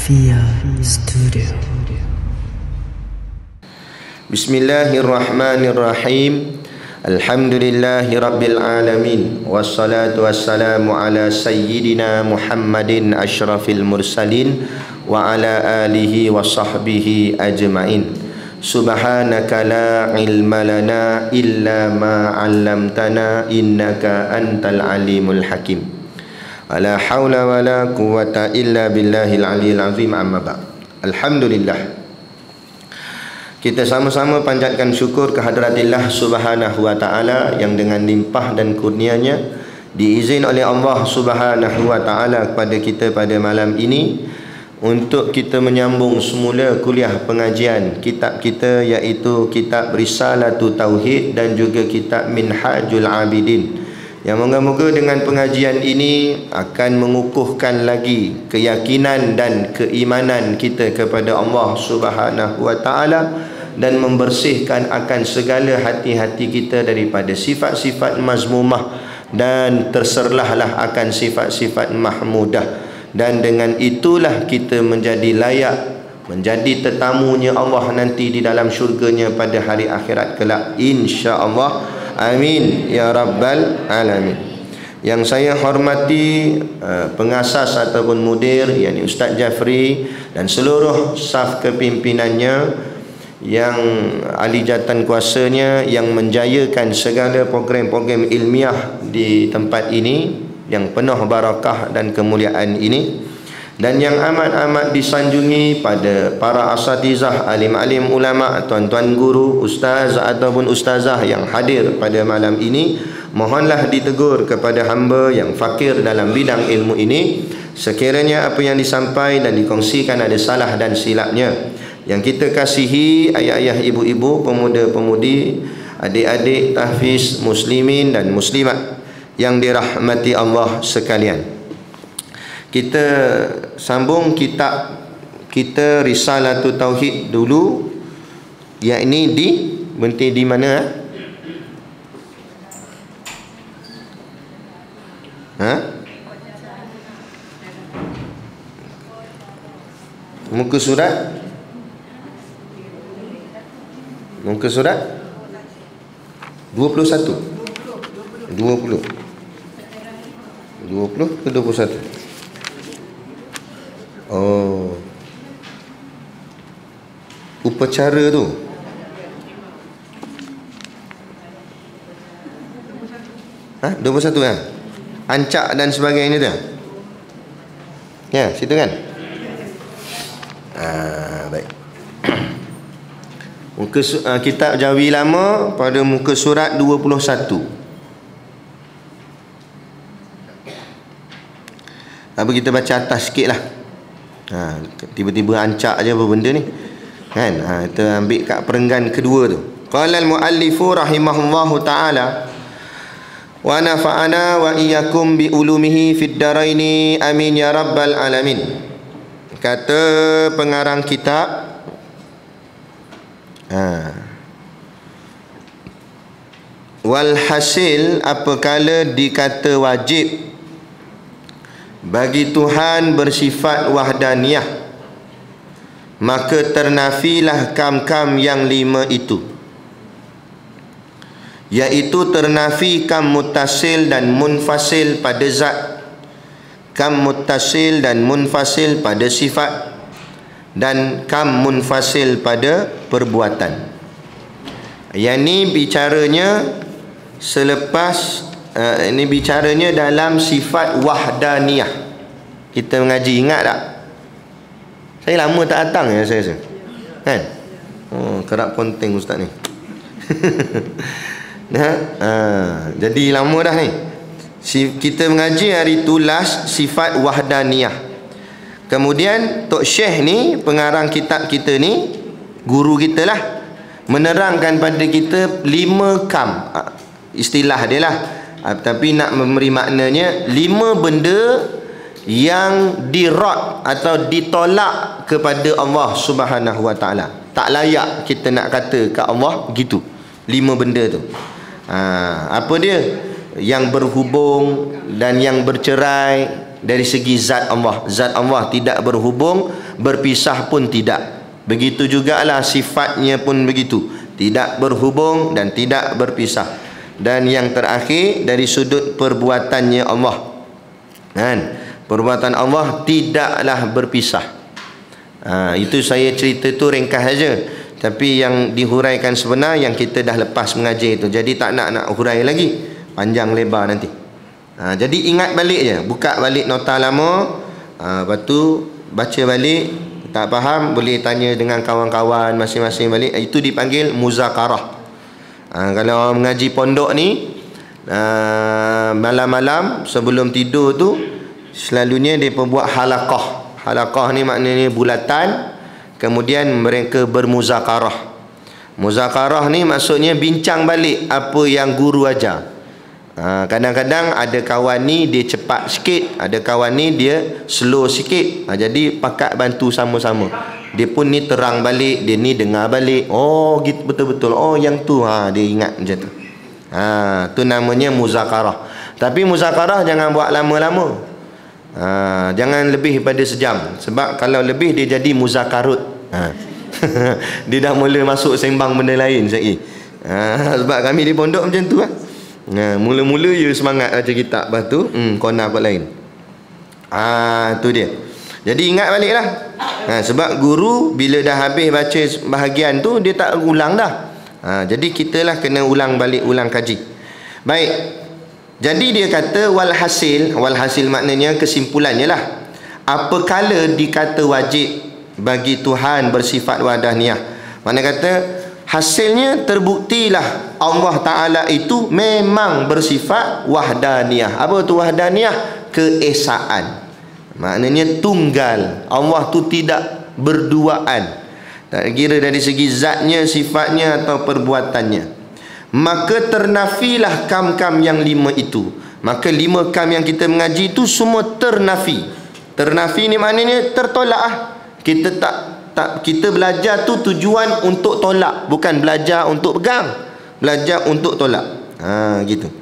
Alfia Studio. Bismillahirrahmanirrahim. Alhamdulillahi rabbil alamin. Wassalatu wassalamu ala sayyidina Muhammadin asyrafil mursalin wa ala alihi wa sahbihi ajma'in. Subhanaka la ilma lana illa ma 'allamtana innaka antal alimul hakim. Wala haula wala quwwata illa billahil aliyil azim, amma ba'd. Alhamdulillah, kita sama-sama panjatkan syukur kehadiratillah subhanahu wa ta'ala yang dengan limpah dan kurnianya diizin oleh Allah subhanahu wa ta'ala kepada kita pada malam ini untuk kita menyambung semula kuliah pengajian kitab kita, iaitu kitab Risalatu Tauhid dan juga kitab Minhajul Abidin, yang moga-moga dengan pengajian ini akan mengukuhkan lagi keyakinan dan keimanan kita kepada Allah Subhanahu wa taala dan membersihkan akan segala hati-hati kita daripada sifat-sifat mazmumah dan terserlahlah akan sifat-sifat mahmudah, dan dengan itulah kita menjadi layak menjadi tetamunya Allah nanti di dalam syurganya pada hari akhirat kelak, insya-Allah. Amin ya rabbal alamin. Yang saya hormati pengasas ataupun mudir, yakni Ustaz Jafri, dan seluruh saf kepimpinannya yang ahli jawatan kuasanya yang menjayakan segala program-program ilmiah di tempat ini yang penuh barakah dan kemuliaan ini, dan yang amat-amat disanjungi pada para asatizah, alim-alim ulama, tuan-tuan guru, ustaz ataupun ustazah yang hadir pada malam ini. Mohonlah ditegur kepada hamba yang fakir dalam bidang ilmu ini sekiranya apa yang disampaikan dan dikongsikan ada salah dan silapnya. Yang kita kasihi ayah-ayah, ibu-ibu, pemuda-pemudi, adik-adik tahfiz muslimin dan muslimat yang dirahmati Allah sekalian. Kita sambung kitab kita Risalatu Tauhid dulu, yakni berhenti di mana? Muka surat 21 ke 21? Oh, upacara tu ha? 21 kan? Ancak dan sebagainya tu ya, situ kan? Baik. Kitab Jawi Lama pada muka surat 21. Apa kita baca atas sikit lah. Tiba-tiba ancak aja apa benda ni kan. Kita ambil kat perenggan kedua tu. Qala al-muallifu rahimahullahu ta'ala wa nafa'ana wa iyyakum bi ulumihi fid daraini amin ya rabbal alamin. Kata pengarang kitab, walhasil apakala dikata wajib bagi Tuhan bersifat wahdaniyah, maka ternafilah kam-kam yang 5 itu, iaitu ternafi kam muttasil dan munfasil pada zat, kam muttasil dan munfasil pada sifat, dan kam munfasil pada perbuatan. Yang ni bicaranya selepas ini bicaranya dalam sifat wahdaniyah. Kita mengaji, ingat tak? Saya lama tak datang ya, saya rasa kan? Kerap ponteng ustaz ni. Jadi lama dah ni. Kita mengaji hari tu last sifat wahdaniyah. Kemudian Tok Syekh ni, pengarang kitab kita ni, guru kita lah, menerangkan pada kita 5 kam. Istilah dia lah, tapi nak memberi maknanya 5 benda yang dirad atau ditolak kepada Allah Subhanahu wa ta'ala. Tak layak kita nak kata kat Allah gitu. 5 benda tu. Apa dia? yang berhubung dan yang bercerai dari segi zat Allah. Zat Allah tidak berhubung, berpisah pun tidak. Begitu jugalah sifatnya pun begitu, tidak berhubung dan tidak berpisah. Dan yang terakhir dari sudut perbuatannya Allah, kan? Perbuatan Allah tidaklah berpisah. Itu saya cerita tu ringkas saja, tapi yang dihuraikan sebenar yang kita dah lepas mengajar itu. Jadi tak nak hurai lagi, panjang lebar nanti. Jadi ingat balik je, buka balik nota lama, lepas tu baca balik. Tak faham boleh tanya dengan kawan-kawan masing-masing balik. Itu dipanggil muzakarah. Kalau mengaji pondok ni, malam-malam sebelum tidur tu selalunya dia buat halaqah. Halaqah ni maknanya bulatan, kemudian mereka bermuzakarah. Muzakarah ni maksudnya bincang balik apa yang guru ajar. Kadang-kadang ada kawan ni dia cepat sikit, ada kawan ni dia slow sikit. Jadi pakat bantu sama-sama. Dia pun ni terang balik, dia ni dengar balik. Oh gitu, betul-betul. Oh yang tu dia ingat macam tu. Tu namanya muzakarah. Tapi muzakarah jangan buat lama-lama. Jangan lebih daripada sejam. Sebab kalau lebih dia jadi muzakarut. Dia dah mula masuk sembang benda lain sekali. Sebab kami di pondok macam tu mula-mula you semangat baca kitab, lepas tu kona buat lain. Tu dia. Jadi ingat baliklah. Sebab guru bila dah habis baca bahagian tu dia tak ulang dah. Jadi kita lah kena ulang balik, ulang kaji. Baik. Jadi dia kata walhasil maknanya kesimpulannya lah. Apakala dikata wajib bagi Tuhan bersifat wahdaniyah, mana kata hasilnya terbuktilah Allah Ta'ala itu memang bersifat wahdaniyah. Apa tu wahdaniyah? Keesaan. Maknanya tunggal. Allah tu tidak berduaan. Tak kira dari segi zatnya, sifatnya atau perbuatannya. Maka ternafilah kam-kam yang 5 itu. Maka 5 kam yang kita mengaji itu semua ternafi. Ternafi ni maknanya tertolak. Kita belajar tu tujuan untuk tolak, bukan belajar untuk pegang. Belajar untuk tolak. Gitu.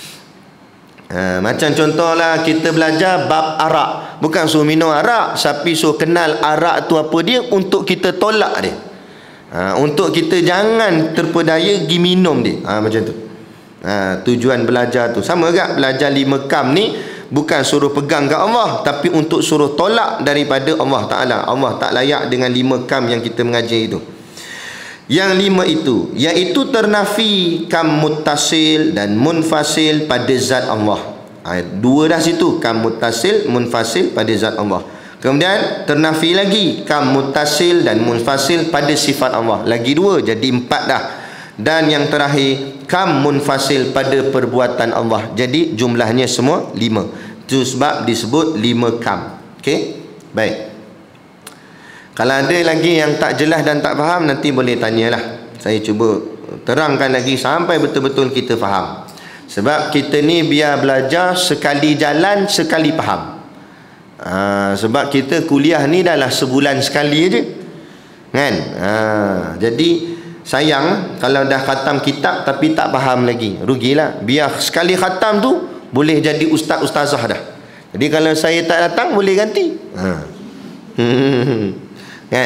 Macam contohlah kita belajar bab arak, bukan suruh minum arak, tapi suruh kenal arak tu apa dia, untuk kita tolak dia. Untuk kita jangan terpedaya pergi minum dia. Macam tu. Tujuan belajar tu sama juga. Belajar 5 kam ni bukan suruh pegang ke Allah, tapi untuk suruh tolak daripada Allah Ta'ala. Allah tak layak dengan 5 kam yang kita mengajar itu. Yang 5 itu, iaitu ternafi kam muttasil dan munfasil pada zat Allah. 2 dah situ, kam muttasil, munfasil pada zat Allah. Kemudian ternafi lagi kam muttasil dan munfasil pada sifat Allah. Lagi 2, jadi 4 dah. Dan yang terakhir kam munfasil pada perbuatan Allah. Jadi jumlahnya semua 5. Itu sebab disebut 5 kam. Okey? Baik. Kalau ada lagi yang tak jelas dan tak faham, nanti boleh tanyalah. Saya cuba terangkan lagi sampai betul-betul kita faham. Sebab kita ni biar belajar sekali jalan, sekali faham. Sebab kita kuliah ni dah lah sebulan sekali aja, kan? Jadi sayang kalau dah khatam kitab tapi tak faham lagi, rugilah. Biar sekali khatam tu boleh jadi ustaz-ustazah dah. Jadi kalau saya tak datang boleh ganti. Kan?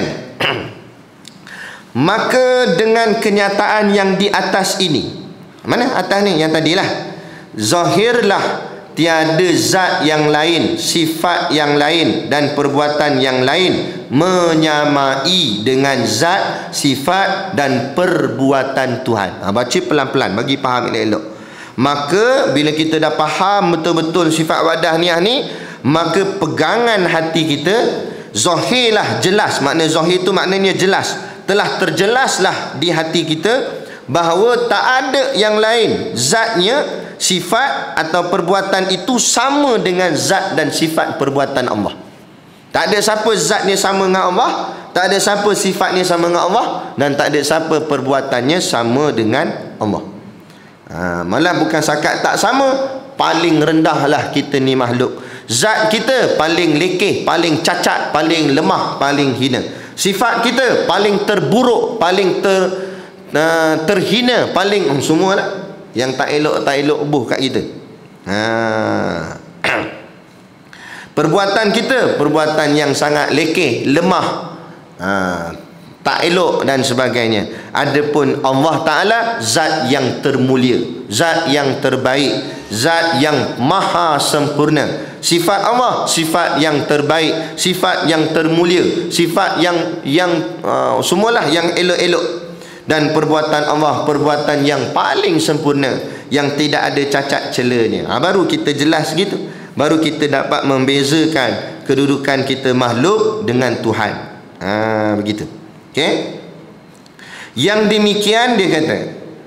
Maka dengan kenyataan yang di atas ini, mana atas ni yang tadilah, zahirlah tiada zat yang lain, sifat yang lain dan perbuatan yang lain menyamai dengan zat, sifat dan perbuatan Tuhan. Baca pelan-pelan bagi faham elok-elok. Maka bila kita dah faham betul-betul sifat wahdaniyah ni, maka pegangan hati kita zahirlah, jelas. Makna zahir tu maknanya jelas, telah terjelaslah di hati kita bahawa tak ada yang lain zatnya, sifat atau perbuatan itu sama dengan zat dan sifat perbuatan Allah. Tak ada siapa zatnya sama dengan Allah, tak ada siapa sifatnya sama dengan Allah, dan tak ada siapa perbuatannya sama dengan Allah. Malah bukan sakat tak sama, paling rendahlah kita ni makhluk. Zat kita paling lekeh, paling cacat, paling lemah, paling hina. Sifat kita paling terburuk, paling terhina, paling semualah yang tak elok buh kat kita. Perbuatan kita perbuatan yang sangat lekeh, lemah, tak elok dan sebagainya. Adapun Allah Ta'ala zat yang termulia, zat yang terbaik, zat yang maha sempurna. Sifat Allah sifat yang terbaik, sifat yang termulia, sifat yang semualah yang elok-elok. Dan perbuatan Allah perbuatan yang paling sempurna, yang tidak ada cacat celanya. Baru kita jelas gitu, baru kita dapat membezakan kedudukan kita makhluk dengan Tuhan. Begitu. Okey. Yang demikian dia kata,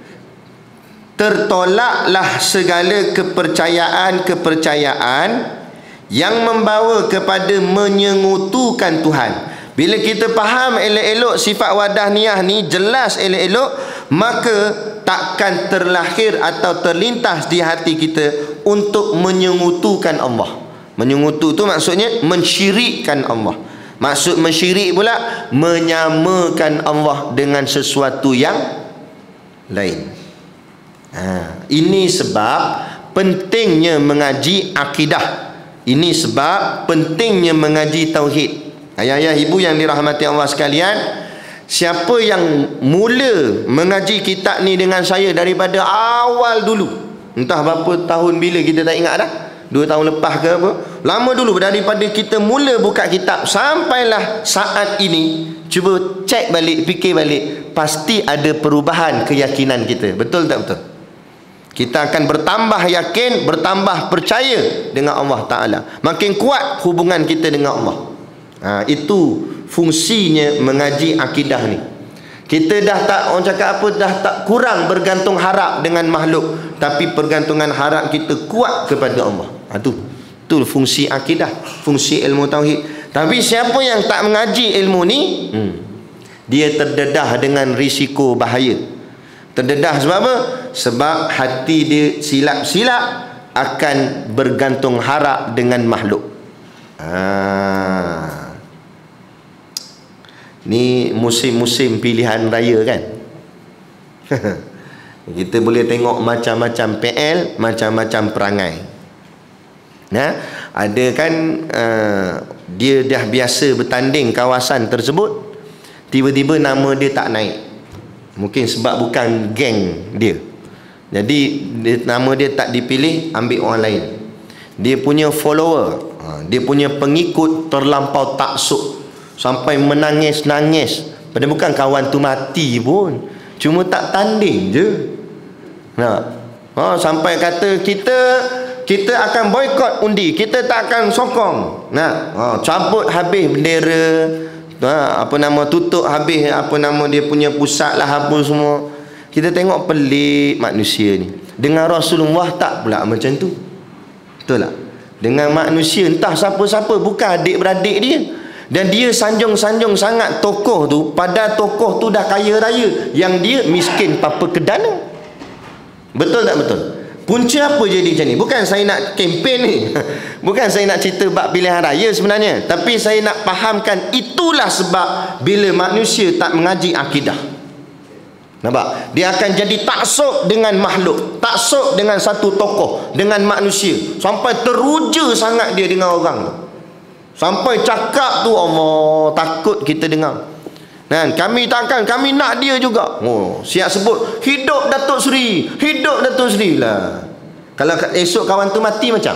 tertolaklah segala kepercayaan yang membawa kepada menyengutukan Tuhan. Bila kita faham elok-elok sifat wahdaniyah ni, jelas elok-elok, maka takkan terlahir atau terlintas di hati kita untuk menyengutukan Allah. Menyengutu tu maksudnya mensyirikkan Allah. Maksud mensyirik pula menyamakan Allah dengan sesuatu yang lain. Ini sebab pentingnya mengaji akidah. Ini sebab pentingnya mengaji tauhid. Ayah-ayah ibu yang dirahmati Allah sekalian, siapa yang mula mengaji kitab ni dengan saya daripada awal dulu, entah berapa tahun bila kita tak ingat dah, 2 tahun lepas ke apa, lama dulu, daripada kita mula buka kitab sampailah saat ini, cuba cek balik, fikir balik, pasti ada perubahan keyakinan kita. Betul tak betul? Kita akan bertambah yakin, bertambah percaya dengan Allah Ta'ala. Makin kuat hubungan kita dengan Allah. Itu fungsinya mengaji akidah ni. Kita dah tak, orang cakap apa, dah tak kurang bergantung harap dengan makhluk, tapi pergantungan harap kita kuat kepada Allah. Itu fungsi akidah, fungsi ilmu tauhid. Tapi siapa yang tak mengaji ilmu ni, dia terdedah dengan risiko bahaya. Terdedah sebab apa? Sebab hati dia silap-silap akan bergantung harap dengan makhluk. Ni musim-musim pilihan raya kan. Kita boleh tengok macam-macam PL, macam-macam perangai. Ada kan dia dah biasa bertanding kawasan tersebut, tiba-tiba nama dia tak naik. Mungkin sebab bukan geng dia, jadi nama dia tak dipilih, ambil orang lain. Dia punya follower, dia punya pengikut terlampau taksub, sampai menangis-nangis. Padahal bukan kawan tu mati pun, cuma tak tanding je. Sampai kata kita akan boikot undi, kita tak akan sokong. Cabut habis bendera, tutup habis dia punya pusat lah, apa semua. Kita tengok pelik manusia ni. Dengan Rasulullah tak pula macam tu. Betul tak? Dengan manusia entah siapa-siapa, bukan adik-beradik dia, dan dia sanjung-sanjung sangat tokoh tu, padahal tokoh tu dah kaya raya, yang dia miskin papa kedana. Betul tak betul? Punca apa jadi macam ni? Bukan saya nak kempen ni, bukan saya nak cerita bab pilihan raya sebenarnya, tapi saya nak fahamkan itulah sebab bila manusia tak mengaji akidah, nampak? Dia akan jadi taksub dengan makhluk, taksub dengan satu tokoh, dengan manusia, sampai teruja sangat dia dengan orang tu, sampai cakap tu Allah takut kita dengar. Kami takkan, kami nak dia juga. Siap sebut hidup Datuk Seri, hidup Datuk Seri lah. Kalau esok kawan tu mati macam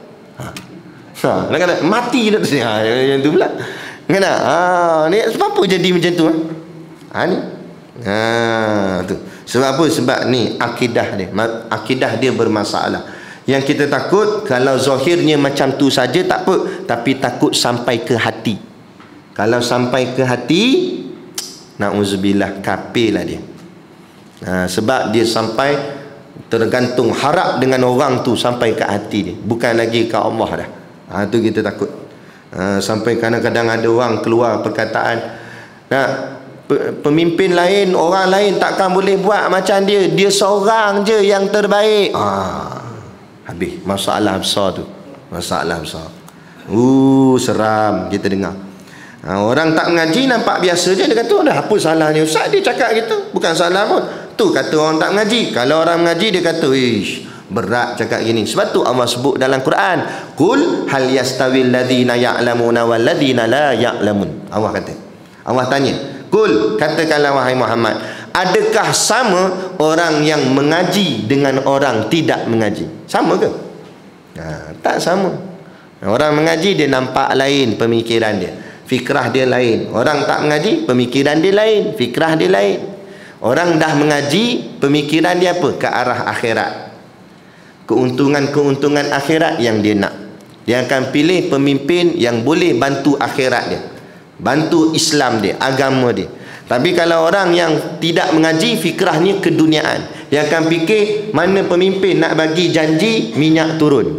kata mati Datuk Seri, yang tu pula kena. Ni sebab apa jadi macam tu? Ni tu. Sebab apa? Sebab ni akidah dia bermasalah. Yang kita takut kalau zahirnya macam tu saja tak apa, tapi takut sampai ke hati. Kalau sampai ke hati, na'udzubillah, kafir lah dia. Sebab dia sampai tergantung harap dengan orang tu sampai ke hati dia, bukan lagi ke Allah dah. Tu kita takut. Sampai kadang-kadang ada orang keluar perkataan, pemimpin lain, orang lain takkan boleh buat macam dia, dia seorang je yang terbaik. Habis masalah besar tu, masalah besar. Seram kita dengar. Orang tak mengaji nampak biasa je, dia kata dah apa salahnya ustaz, dia cakap gitu, bukan salah pun. Tu kata orang tak mengaji. Kalau orang mengaji dia kata Berat cakap gini. Sebab tu Allah sebut dalam Quran, qul hal yastawil ladzina ya'lamuna wal ladzina la ya'lamun. Allah kata, Allah tanya, qul, katakanlah wahai Muhammad, adakah sama orang yang mengaji dengan orang tidak mengaji? Sama ke? Tak sama. Orang mengaji dia nampak lain pemikiran dia, fikrah dia lain. Orang tak mengaji, pemikiran dia lain, fikrah dia lain. Orang dah mengaji, pemikiran dia apa? Ke arah akhirat, keuntungan-keuntungan akhirat yang dia nak. Dia akan pilih pemimpin yang boleh bantu akhirat dia, bantu Islam dia, agama dia. Tapi kalau orang yang tidak mengaji, fikrahnya keduniaan, dia akan fikir mana pemimpin nak bagi janji minyak turun.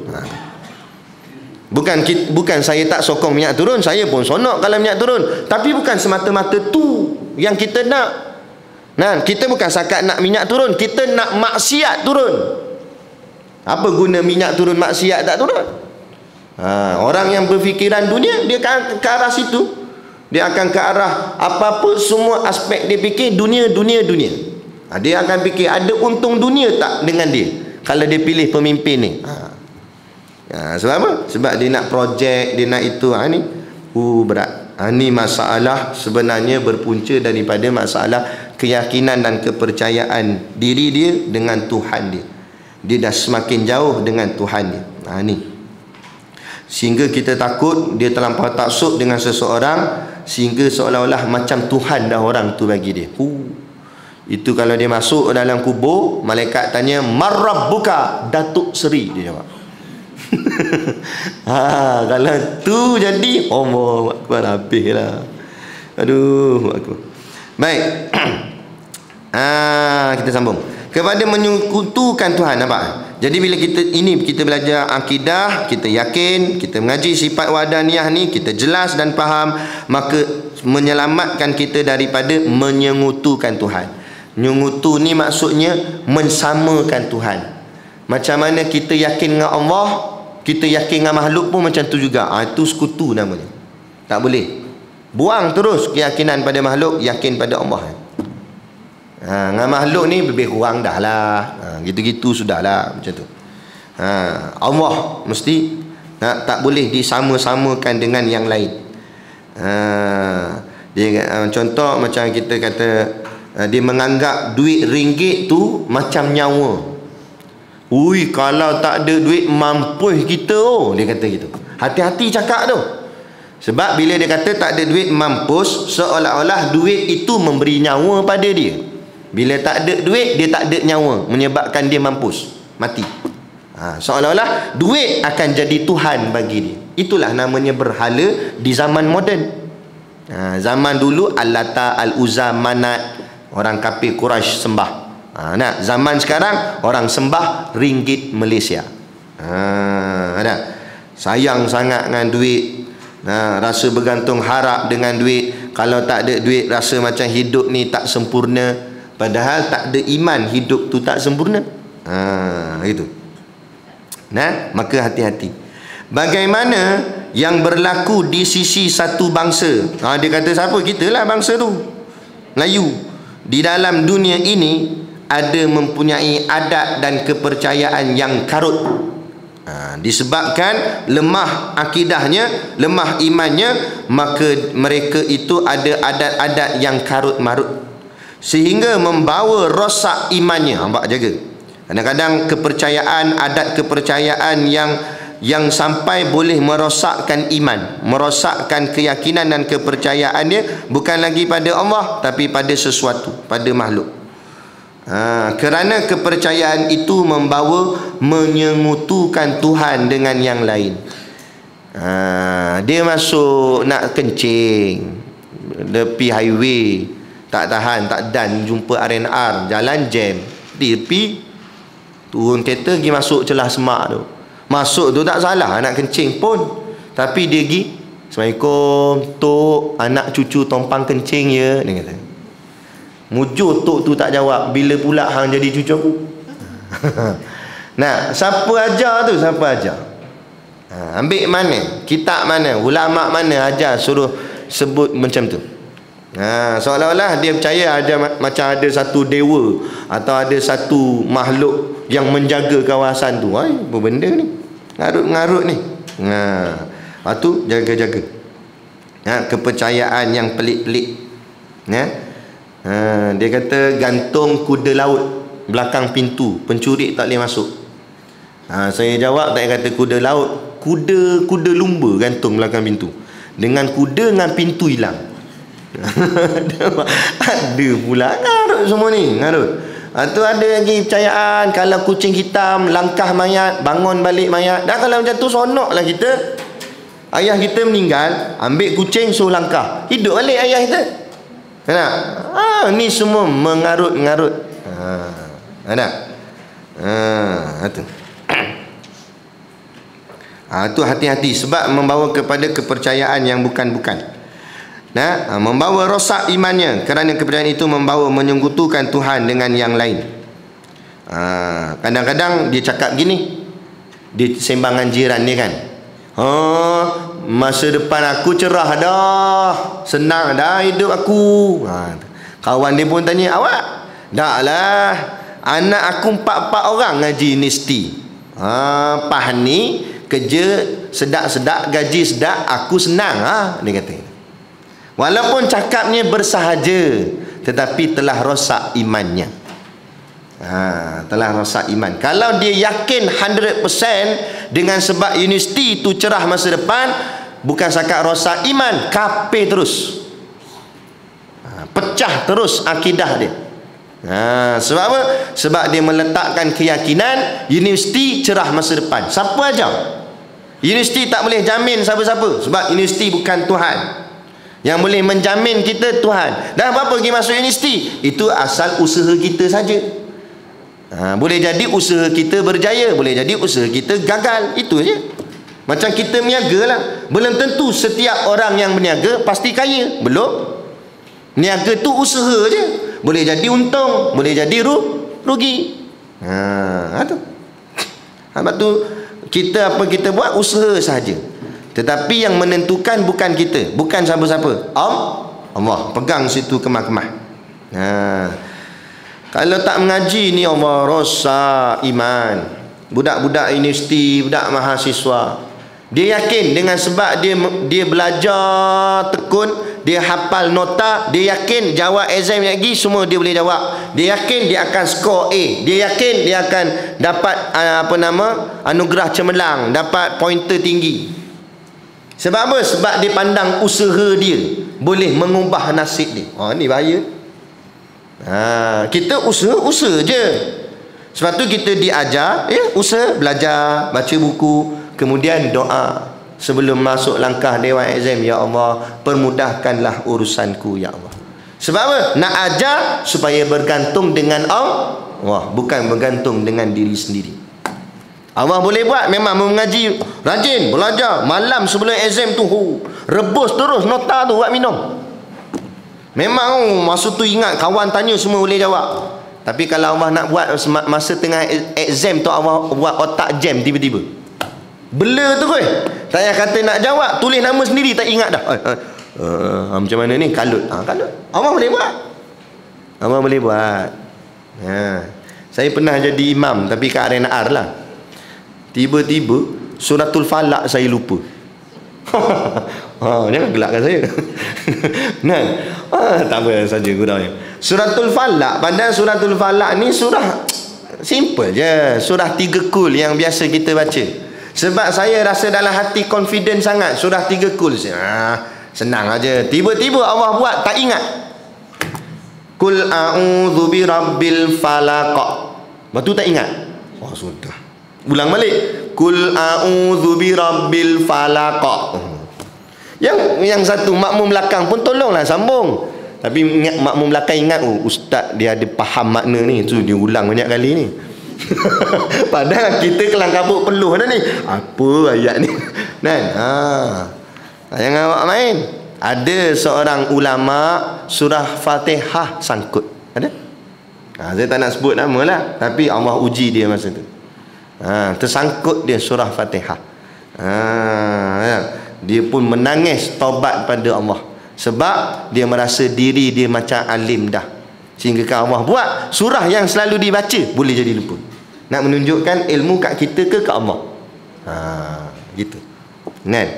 Bukan saya tak sokong minyak turun, saya pun sonok kalau minyak turun. Tapi bukan semata-mata tu yang kita nak. Nah, kita bukan sakat nak minyak turun, kita nak maksiat turun. Apa guna minyak turun, maksiat tak turun? Orang yang berfikiran dunia, dia akan ke arah situ. Dia akan ke arah apa-apa, semua aspek dia fikir dunia. Dia akan fikir ada untung dunia tak dengan dia kalau dia pilih pemimpin ni. Sebab apa? Sebab dia nak projek, dia nak itu. Ni berat. Ni masalah sebenarnya berpunca daripada masalah keyakinan dan kepercayaan diri dia dengan Tuhan dia. Dia dah semakin jauh dengan Tuhan dia. Ni sehingga kita takut dia terlampau taksub dengan seseorang, sehingga seolah-olah macam Tuhan dah orang tu bagi dia. Itu kalau dia masuk dalam kubur, malaikat tanya, "Marrabbuka?" Datuk Seri, dia jawab. Kalau tu jadi Allahu Akbar, habislah. Aduh aku. Baik. Kita sambung kepada menyekutukan Tuhan. Nampak? Jadi bila kita belajar akidah, kita yakin, kita mengaji sifat wahdaniyah ni, kita jelas dan faham, maka menyelamatkan kita daripada menyekutukan Tuhan. Menyekutu ni maksudnya mensamakan Tuhan. Macam mana kita yakin dengan Allah, kita yakin dengan makhluk pun macam tu juga. Itu sekutu namanya. Tak boleh. Buang terus keyakinan pada makhluk, yakin pada Allah. Dengan makhluk ni lebih kurang dah lah. Gitu-gitu sudah lah, macam tu. Allah mesti tak boleh disama-samakan dengan yang lain. Contoh macam kita kata, dia menganggap duit ringgit tu macam nyawa. Kalau tak ada duit mampus kita, dia kata gitu. Hati-hati cakap tu. Sebab bila dia kata tak ada duit mampus, seolah-olah duit itu memberi nyawa pada dia. Bila tak ada duit, dia tak ada nyawa, menyebabkan dia mampus, mati. Seolah-olah duit akan jadi Tuhan bagi dia. Itulah namanya berhala di zaman moden. Zaman dulu Al-Lata, Al-Uzza, Manat, orang kafir Quraisy sembah. Zaman sekarang orang sembah ringgit Malaysia. Sayang sangat dengan duit. Rasa bergantung harap dengan duit. Kalau tak ada duit, rasa macam hidup ni tak sempurna. Padahal tak ada iman, hidup tu tak sempurna. Itu. Maka hati-hati. Bagaimana yang berlaku di sisi satu bangsa? Dia kata siapa? Kita lah bangsa tu, Melayu. Di dalam dunia ini ada mempunyai adat dan kepercayaan yang karut. Disebabkan lemah akidahnya, lemah imannya, maka mereka itu ada adat-adat yang karut marut, sehingga membawa rosak imannya. Nampak, jaga. Kadang-kadang kepercayaan, adat kepercayaan yang sampai boleh merosakkan iman, merosakkan keyakinan dan kepercayaan dia, bukan lagi pada Allah tapi pada sesuatu, pada makhluk. Kerana kepercayaan itu membawa menyemutukan Tuhan dengan yang lain. Dia masuk nak kencing tepi highway, tak tahan, tak dan, jumpa RNR, jalan jam, tepi, turun kereta pergi masuk celah semak tu. Masuk tu tak salah, nak kencing pun, tapi dia pergi, "Assalamualaikum tok, anak cucu tumpang kencing ya," dia kata. Mujur tok tu tak jawab, "Bila pula hang jadi cucu aku?" Siapa ajar tu? Siapa ajar? Ambil mana? Kitab mana? Ulama mana ajar suruh sebut macam tu? Seolah-olah dia percaya ada macam ada satu dewa atau ada satu makhluk yang menjaga kawasan tu. Apa benda ni? Ngarut-ngarut ni. Lepas tu jaga-jaga. Kepercayaan yang pelik-pelik. Dia kata gantung kuda laut belakang pintu, pencuri tak boleh masuk. Saya jawab, tak kata kuda laut, kuda lumba gantung belakang pintu. Dengan kuda dengan pintu hilang. Ada pula ngarut semua ni, ngarut. Tu ada lagi percayaan kalau kucing hitam langkah mayat, bangun balik mayat. Dah kalau macam tu sonok lah kita. Ayah kita meninggal, ambil kucing suruh langkah, hidup balik ayah kita. Nak? Ni semua mengarut-ngarut. Ada? Tu. Tu hati-hati sebab membawa kepada kepercayaan yang bukan-bukan. Membawa rosak imannya kerana kepercayaan itu membawa menyekutukan Tuhan dengan yang lain. Kadang-kadang dia cakap gini di sembangan jiran dia kan, masa depan aku cerah dah, senang dah hidup aku. Kawan dia pun tanya, awak? Dak lah, anak aku 4 orang ngaji universiti. Pah ni kerja sedak-sedak, gaji sedak, aku senang. Dia kata. Walaupun cakapnya bersahaja, tetapi telah rosak imannya. Telah rosak iman. Kalau dia yakin 100% dengan sebab universiti itu cerah masa depan, bukan sakat rosak iman, kafir terus. Pecah terus akidah dia. Sebab apa? Sebab dia meletakkan keyakinan universiti cerah masa depan. Siapa ajar? Universiti tak boleh jamin siapa-siapa, sebab universiti bukan Tuhan. Yang boleh menjamin kita Tuhan. Dan apa pergi masuk universiti? Itu asal usaha kita saja. Boleh jadi usaha kita berjaya, boleh jadi usaha kita gagal. Itu je. Macam kita berniaga lah, belum tentu setiap orang yang berniaga pasti kaya. Belum. Niaga tu usaha je. Boleh jadi untung, boleh jadi rugi. Tu. Sebab tu kita apa kita buat, usaha saja. Tetapi yang menentukan bukan kita, bukan siapa-siapa. Allah pegang situ kemah-kemah. Kalau tak mengaji ni, Allah rosak iman. Budak-budak universiti, budak mahasiswa, dia yakin dengan sebab dia belajar tekun, dia hafal nota, dia yakin jawab exam lagi semua dia boleh jawab. Dia yakin dia akan skor A. Dia yakin dia akan dapat anugerah cemerlang, dapat pointer tinggi. Sebab apa? Sebab dia pandang usaha dia boleh mengubah nasib dia. Ni bahaya. Kita usaha je. Sebab tu kita diajar, usaha, belajar, baca buku, kemudian doa sebelum masuk langkah dewan exam. Ya Allah, permudahkanlah urusanku ya Allah. Sebab apa? Nak ajar supaya bergantung dengan Allah, bukan bergantung dengan diri sendiri. Allah boleh buat, memang mengaji rajin, belajar, malam sebelum exam tu rebus terus nota tu buat minum. Memang masa tu ingat, kawan tanya semua boleh jawab. Tapi kalau Allah nak buat masa tengah exam tu, Allah buat otak jam tiba-tiba. Bela tu tak payah kata nak jawab, tulis nama sendiri tak ingat dah. Macam mana ni? Kalut. Kalut. Allah boleh buat. Allah boleh buat. Saya pernah jadi imam, tapi kat RNR lah. Tiba-tiba suratul Falaq saya lupa. Jangan gelakkan saya. Tak apa saja guraunya. Suratul Falaq, padahal suratul Falaq ni surah simple je, surah 3 kul yang biasa kita baca. Sebab saya rasa dalam hati confident sangat surah 3 kul. Senang aja. Tiba-tiba Allah buat tak ingat. Kul a'udzu birabbil falaq. Lepas tu tak ingat. Sudah. Ulang balik. Kul a'udzu birabbil falaq. Yang satu makmum belakang pun tolonglah sambung. Tapi makmum belakang ingat, ustaz dia ada faham makna ni, tu dia ulang banyak kali ni. Padahal kita kelang kabut peluh dah ni. Apa ayat ni? Kan? Jangan awak main. Ada seorang ulama surah Fatihah sangkut. Ada? Saya tak nak sebut nama lah, tapi Allah uji dia masa tu. Tersangkut dia surah Fatihah. Dia pun menangis taubat pada Allah, sebab dia merasa diri dia macam alim dah, sehingga Allah buat surah yang selalu dibaca boleh jadi lupa. Nak menunjukkan ilmu kat kita ke kat Allah? Gitu. Kan?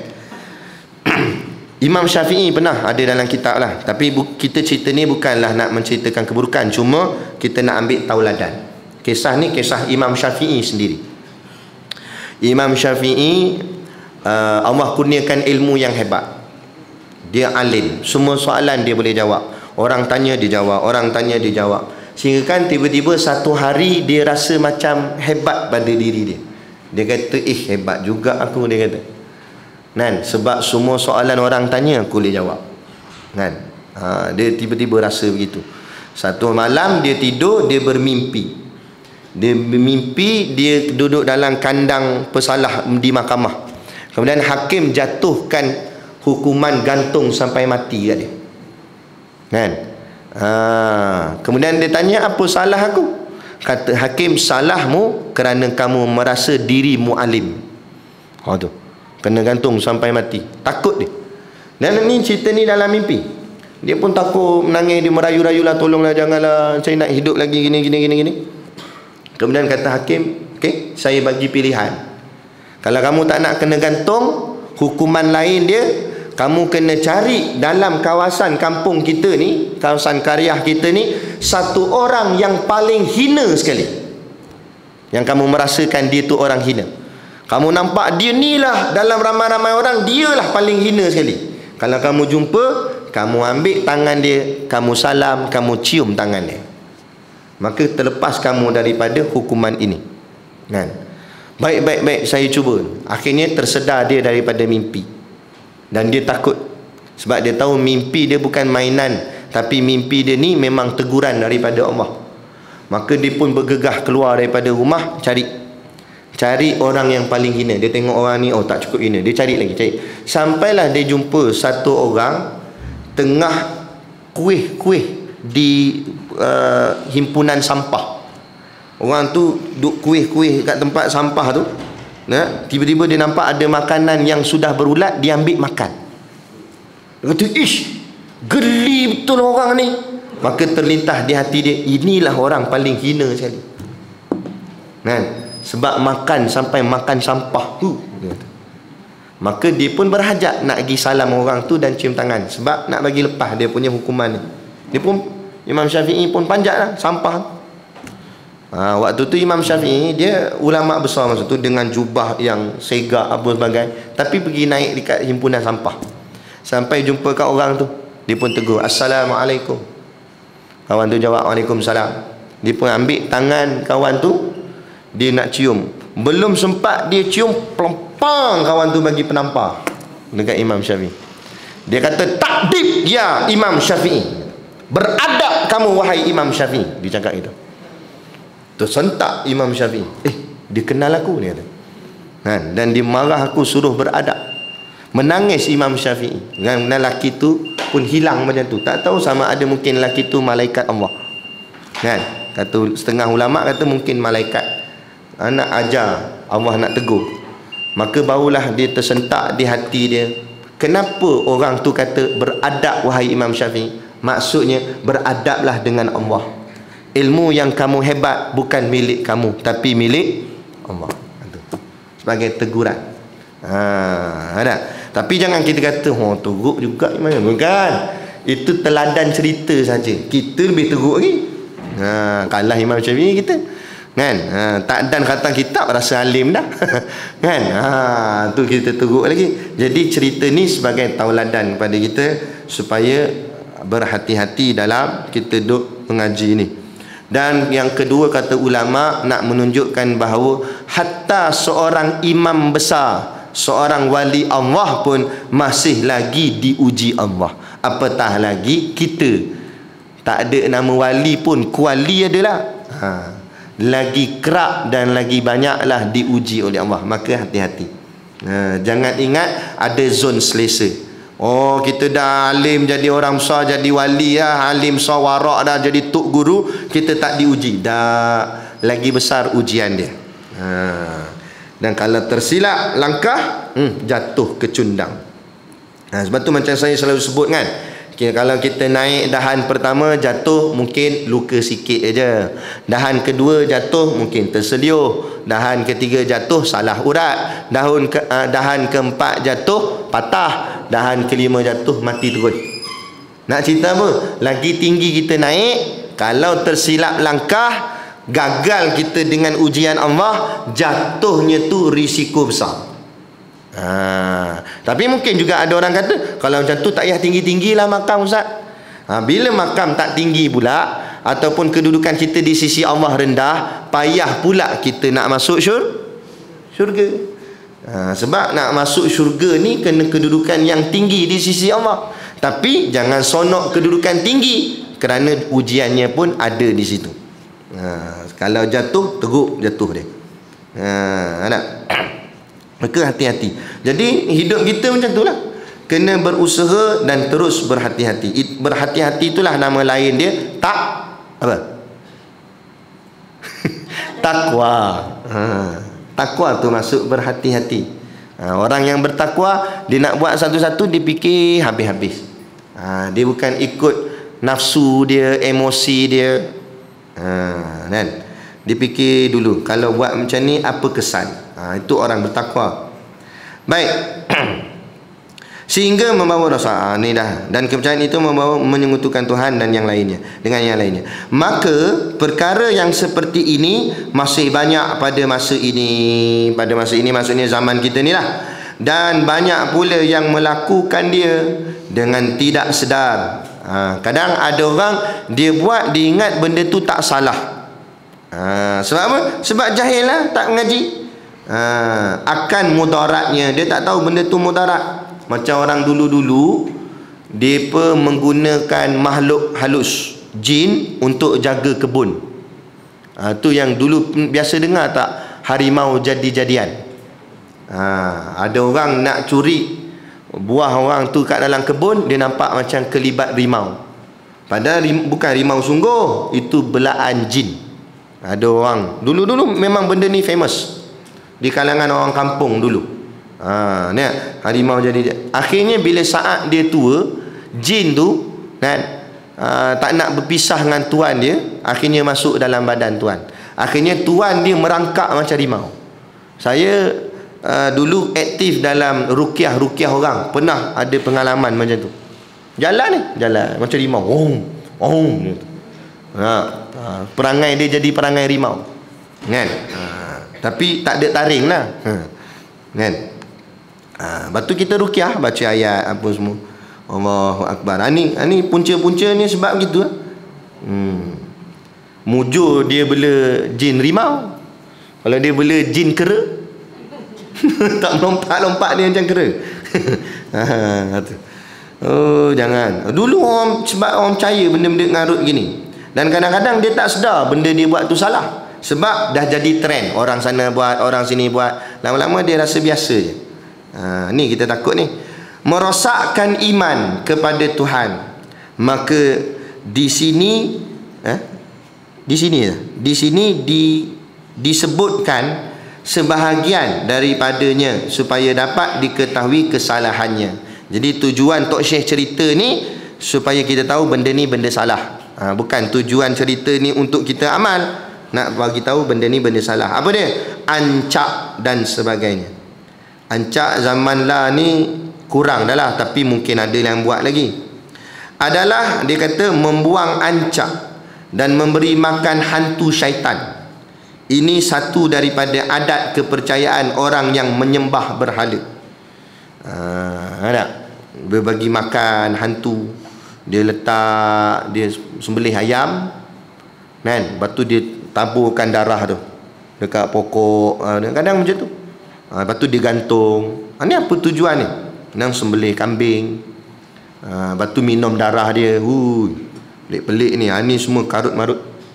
Imam Syafi'i pernah ada dalam kitab lah. Tapi kita cerita ni bukanlah nak menceritakan keburukan, cuma kita nak ambil tauladan. Kisah ni kisah Imam Syafi'i sendiri. Imam Syafi'i Allah kurniakan ilmu yang hebat. Dia alim, semua soalan dia boleh jawab. Orang tanya dia jawab, orang tanya dia jawab. Sehingga kan tiba-tiba satu hari dia rasa macam hebat pada diri dia. Dia kata, hebat juga aku, dia kata. Kan? Sebab semua soalan orang tanya aku boleh jawab. Kan? Dia tiba-tiba rasa begitu. Satu malam dia tidur, dia bermimpi. Dia bermimpi dia duduk dalam kandang pesalah di mahkamah. Kemudian hakim jatuhkan hukuman gantung sampai mati kat dia. Kan? Kemudian dia tanya, apa salah aku? Kata hakim, salahmu kerana kamu merasa dirimu alim. Tu kena gantung sampai mati. Takut dia. Dan ni cerita ni dalam mimpi. Dia pun takut, menangis, dia merayu-rayu lah, tolonglah, janganlah, saya nak hidup lagi gini. Kemudian kata hakim, okey, saya bagi pilihan. Kalau kamu tak nak kena gantung, hukuman lain dia, kamu kena cari dalam kawasan kampung kita ni, kawasan Karyah kita ni, satu orang yang paling hina sekali, yang kamu merasakan dia tu orang hina. Kamu nampak dia ni lah, dalam ramai-ramai orang, dia lah paling hina sekali. Kalau kamu jumpa, kamu ambil tangan dia, kamu salam, kamu cium tangan dia, maka terlepas kamu daripada hukuman ini. Kan? Baik, saya cuba. Akhirnya tersedar dia daripada mimpi. Dan dia takut. Sebab dia tahu mimpi dia bukan mainan, tapi mimpi dia ni memang teguran daripada Allah. Maka dia pun bergegah keluar daripada rumah, cari orang yang paling hina. Dia tengok orang ni, tak cukup hina, dia cari lagi. Sampailah dia jumpa satu orang tengah kuih-kuih di himpunan sampah. Orang tu duk kuih-kuih kat tempat sampah tu. Tiba-tiba dia nampak ada makanan yang sudah berulat, dia ambil makan. Dia kata, geli betul orang ni. Maka terlintas di hati dia, inilah orang paling hina sekali. Kan? Sebab makan sampai makan sampah tu. Maka dia pun berhajat nak pergi salam orang tu dan cium tangan, sebab nak bagi lepas dia punya hukuman ni. Dia pun, Imam Syafi'i pun panjat lah sampah. Waktu tu Imam Syafi'i dia ulama besar masa tu, dengan jubah yang segak apa sebagainya, tapi pergi naik dekat himpunan sampah. Sampai jumpa kat orang tu, dia pun tegur, Assalamualaikum. Kawan tu jawab, Waalaikumsalam. Dia pun ambil tangan kawan tu, dia nak cium. Belum sempat dia cium, pelempang kawan tu bagi penampar dekat Imam Syafi'i. Dia kata, takdib ya Imam Syafi'i, beradab kamu wahai Imam Syafi'i. Dia cakap gitu. Tersentak Imam Syafi'i. Dia kenal aku, dia kata. Dan dia marah aku, suruh beradab. Menangis Imam Syafi'i. Dan lelaki tu pun hilang macam tu. Tak tahu sama ada mungkin lelaki tu malaikat Allah. Kata setengah ulama kata mungkin malaikat. Nak ajar, Allah nak tegur. Maka barulah dia tersentak di hati dia. Kenapa orang tu kata beradab wahai Imam Syafi'i? Maksudnya beradablah dengan Allah. Ilmu yang kamu hebat bukan milik kamu, tapi milik Allah. Sebagai teguran. Tapi jangan kita kata, teruk juga. Bukan. Itu teladan cerita saja. Kita lebih teruk lagi. Kalah Imam Syafi'i kita. Kan? Tak dan khatam kitab rasa alim dah. Kan? Tu kita teruk lagi. Jadi cerita ni sebagai tauladan kepada kita supaya berhati-hati dalam kita duk mengaji ni. Dan yang kedua, kata ulama, nak menunjukkan bahawa hatta seorang imam besar, seorang wali Allah pun masih lagi diuji Allah. Apatah lagi kita. Tak ada nama wali pun, kuali adalah. Lagi kerap dan lagi banyaklah diuji oleh Allah. Maka hati-hati. Jangan ingat ada zon selesa. Kita dah alim jadi orang besar, jadi wali lah, alim besar warak dah, jadi tok guru, kita tak diuji. Dah lagi besar ujian dia. Dan kalau tersilap langkah, jatuh ke cundang. Sebab tu macam saya selalu sebut kan, Kalau kita naik dahan pertama jatuh, mungkin luka sikit aja. Dahan kedua jatuh mungkin terseliuh. Dahan ketiga jatuh salah urat. Dahan keempat jatuh patah. Dahan kelima jatuh mati terus. Nak cerita apa? Lagi tinggi kita naik, kalau tersilap langkah, gagal kita dengan ujian Allah, jatuhnya tu risiko besar. Tapi mungkin juga ada orang kata, kalau macam tu tak payah tinggi-tinggilah makam Ustaz. Bila makam tak tinggi pula, ataupun kedudukan kita di sisi Allah rendah, payah pula kita nak masuk syurga. Sebab nak masuk syurga ni kena kedudukan yang tinggi di sisi Allah. Tapi jangan sonok kedudukan tinggi, kerana ujiannya pun ada di situ. Kalau jatuh, teruk jatuh dia. Nak? Maka hati-hati. Jadi hidup kita macam itulah. Kena berusaha dan terus berhati-hati. Berhati-hati itulah nama lain dia. Takwa. Takwa tu masuk berhati-hati. Orang yang bertakwa, dia nak buat satu-satu, dia fikir habis-habis. Dia bukan ikut nafsu dia, emosi dia. Kan? Dia fikir dulu, kalau buat macam ni apa kesan. Itu orang bertakwa. Baik. Sehingga membawa rasa ni dah, dan kepercayaan itu membawa menyekutukan Tuhan dan yang lainnya, dengan yang lainnya. Maka perkara yang seperti ini masih banyak pada masa ini. Pada masa ini maksudnya zaman kita ni lah. Dan banyak pula yang melakukan dia dengan tidak sedar. Kadang ada orang dia buat, dia ingat benda tu tak salah. Sebab apa? Sebab jahil lah, tak mengaji. Akan mudaratnya, dia tak tahu benda tu mudarat. Macam orang dulu-dulu, mereka menggunakan makhluk halus, jin, untuk jaga kebun. Tu yang dulu biasa dengar tak? Harimau jadi-jadian. Ada orang nak curi buah orang tu kat dalam kebun, dia nampak macam kelibat rimau. Padahal bukan rimau sungguh, itu belaan jin. Ada orang dulu-dulu memang benda ni famous di kalangan orang kampung dulu. Ni harimau jadi. Akhirnya bila saat dia tua, jin tu kan, tak nak berpisah dengan tuan dia, akhirnya masuk dalam badan tuan. Akhirnya tuan dia merangkak macam rimau. Saya dulu aktif dalam ruqyah orang, pernah ada pengalaman macam tu. Jalan macam rimau. Perangai dia jadi perangai rimau. Kan? Tapi tak ada taring lah. Kan? Lepas tu kita ruqyah, baca ayat apa semua. Allahu Akbar. Ni punca-punca ni sebab gitu lah. Mujur dia bela jin rimau. Kalau dia bela jin kera, tak lompat-lompat dia macam kera. Oh, jangan. Dulu sebab orang percaya benda-benda ngarut gini. Dan kadang-kadang dia tak sedar benda dia buat tu salah. Sebab dah jadi trend, orang sana buat, orang sini buat, lama-lama dia rasa biasa je. Ni kita takut ni. Merosakkan iman kepada Tuhan. Maka di sini disebutkan sebahagian daripadanya supaya dapat diketahui kesalahannya. Jadi tujuan Tok Syekh cerita ni supaya kita tahu benda ni benda salah. Bukan tujuan cerita ni untuk kita amal, nak bagi tahu benda ni benda salah. Apa dia? Ancak dan sebagainya. Ancak zaman lah ni kurang dah lah, tapi mungkin ada yang buat lagi. Adalah dia kata membuang ancak dan memberi makan hantu syaitan. Ini satu daripada adat kepercayaan orang yang menyembah berhala. Ada berbagi makan hantu. Dia letak, dia sembelih ayam kan, lepas tu dia taburkan darah tu dekat pokok, kadang macam tu. Lepas tu dia gantung. Ni apa tujuan ni? Nang sembelih kambing, lepas tu minum darah dia. Pelik-pelik ni. Ni semua karut marut.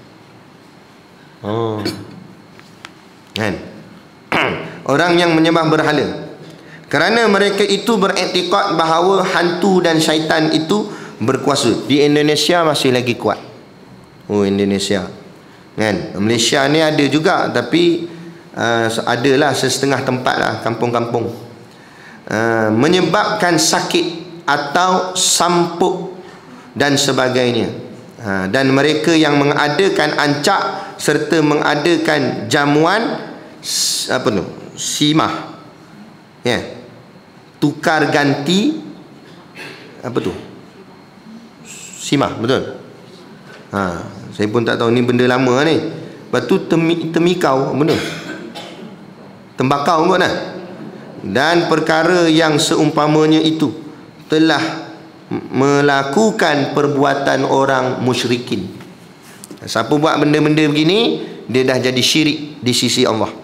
Kan? Orang yang menyembah berhala, kerana mereka itu beriktikad bahawa hantu dan syaitan itu berkuasa. Di Indonesia masih lagi kuat. Indonesia kan. Malaysia ni ada juga, tapi adalah setengah tempat lah, kampung-kampung. Menyebabkan sakit atau sampuk dan sebagainya. Dan mereka yang mengadakan ancak serta mengadakan jamuan simah, tukar ganti simah, betul? Saya pun tak tahu, ni benda lama ni. Lepas tu temikau, benda tembakau kot lah. Dan perkara yang seumpamanya itu telah melakukan perbuatan orang musyrikin. Siapa buat benda-benda begini, dia dah jadi syirik di sisi Allah.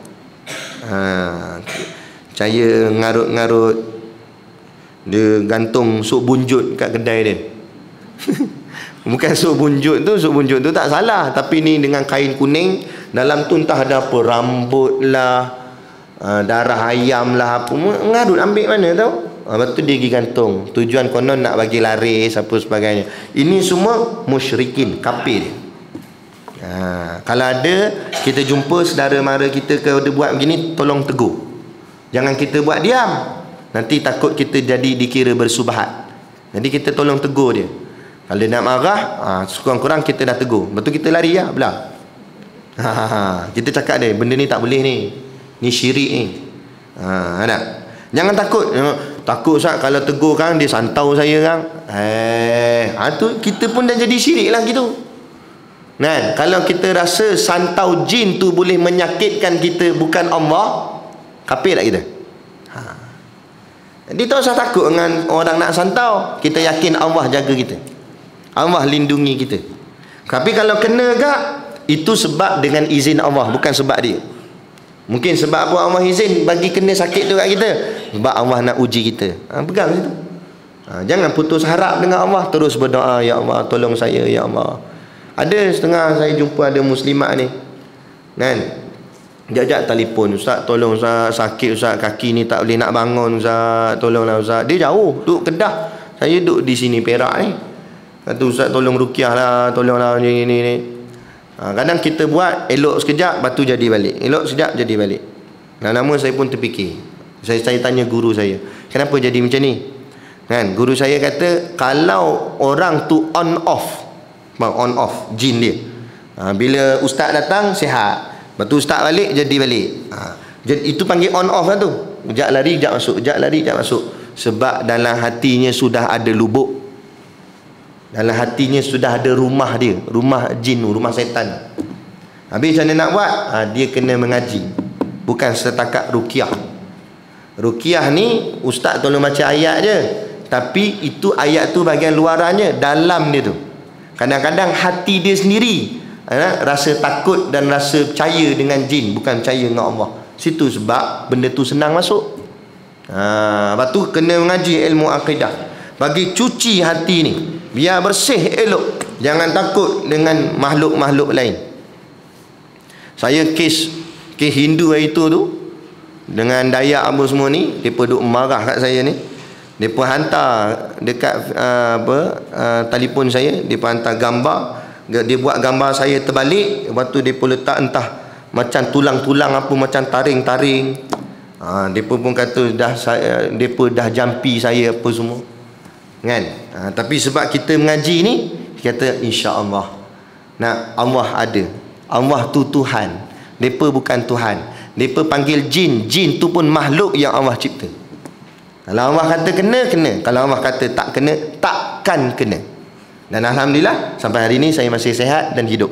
Saya ngarut-ngarut, dia gantung sup bunjut kat kedai dia. Bukan sup bunjut tu tak salah, tapi ni dengan kain kuning, dalam tu entah ada apa, rambut lah, darah ayam lah, apa, ngarut ambil mana tahu. Lepas tu dia pergi gantung, tujuan konon nak bagi laris apa sebagainya. Ini semua musyrikin, kafir. Kalau ada kita jumpa saudara mara kita ke dia buat begini, tolong tegur. Jangan kita buat diam, nanti takut kita jadi dikira bersubhat. Jadi kita tolong tegur dia. Kalau dia nak marah, sekurang-kurang kita dah tegur. Lepas tu kita lari lah, belah. Kita cakap dia, benda ni tak boleh ni syirik ni. Nak? Jangan takut. Takut Ustaz, kalau tegur kan dia santau saya kan. Tu kita pun dah jadi syirik lah gitu. Kan? Kalau kita rasa santau jin tu boleh menyakitkan kita, bukan Allah, kafir tak kita? Jadi tak usah takut dengan orang nak santau. Kita yakin Allah jaga kita, Allah lindungi kita. Tapi kalau kena gak, itu sebab dengan izin Allah, bukan sebab dia. Mungkin sebab apa Allah izin bagi kena sakit tu kat kita? Sebab Allah nak uji kita. Pegang situ. Jangan putus harap dengan Allah, terus berdoa, ya Allah tolong saya, ya Allah. Ada setengah saya jumpa ada muslimat ni, kan, jajak telefon, Ustaz tolong Ustaz, sakit Ustaz, kaki ni tak boleh nak bangun Ustaz, tolonglah Ustaz. Dia jauh, duduk Kedah, saya duduk di sini Perak ni. Kata Ustaz tolong ruqyah lah, tolonglah ni. Kadang kita buat elok sekejap, lepas tu jadi balik, elok sekejap jadi balik. Lama-lama saya pun terfikir, saya tanya guru saya, kenapa jadi macam ni? Kan, guru saya kata kalau orang tu on off jin dia, bila ustaz datang sihat, lepas tu ustaz balik jadi balik. Jadi itu panggil on off lah tu. Sekejap lari, sekejap masuk, sekejap lari, sekejap masuk. Sebab dalam hatinya sudah ada lubuk, dalam hatinya sudah ada rumah dia, rumah jin, rumah setan. Habis macam mana nak buat? Dia kena mengaji, bukan setakat ruqyah. Ruqyah ni ustaz tolong baca ayat je, tapi itu ayat tu bahagian luarannya, dalam dia tu kadang-kadang hati dia sendiri rasa takut dan rasa percaya dengan jin, bukan percaya dengan Allah. Situ sebab benda tu senang masuk. Lepas tu kena mengaji ilmu akidah, bagi cuci hati ni, biar bersih elok. Jangan takut dengan makhluk-makhluk lain. Saya kes Hindu hari tu dengan Dayak apa semua ni, mereka duk marah kat saya ni. Mereka hantar dekat telefon saya, mereka hantar gambar, dia buat gambar saya terbalik, lepas tu mereka letak entah macam tulang-tulang apa, macam taring-taring. Mereka pun kata mereka dah jampi saya apa semua, kan. Tapi sebab kita mengaji ni, kata insya-Allah, nah Allah ada, Allah tu Tuhan, mereka bukan Tuhan. Mereka panggil jin, jin tu pun makhluk yang Allah cipta. Kalau Allah kata kena, kena. Kalau Allah kata tak kena, takkan kena. Dan alhamdulillah sampai hari ini saya masih sehat dan hidup.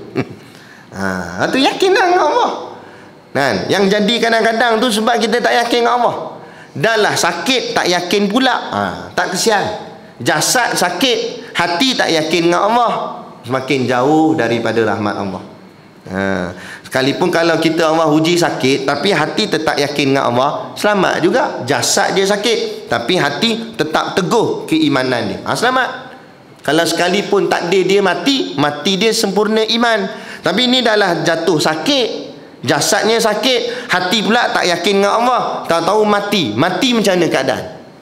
Itu yakinlah dengan Allah. Kan? Yang jadi kadang-kadang tu sebab kita tak yakin dengan Allah. Dah lah sakit tak yakin pula. Tak kesian. Jasad sakit, hati tak yakin dengan Allah, semakin jauh daripada rahmat Allah. Sekalipun kalau kita Allah uji sakit, tapi hati tetap yakin dengan Allah, selamat juga. Jasad dia sakit, tapi hati tetap teguh keimanan dia, selamat. Kalau sekalipun takdir dia mati, mati dia sempurna iman. Tapi ini dah lah jatuh sakit, jasadnya sakit, hati pula tak yakin dengan Allah, tahu-tahu mati. Mati macam mana keadaan?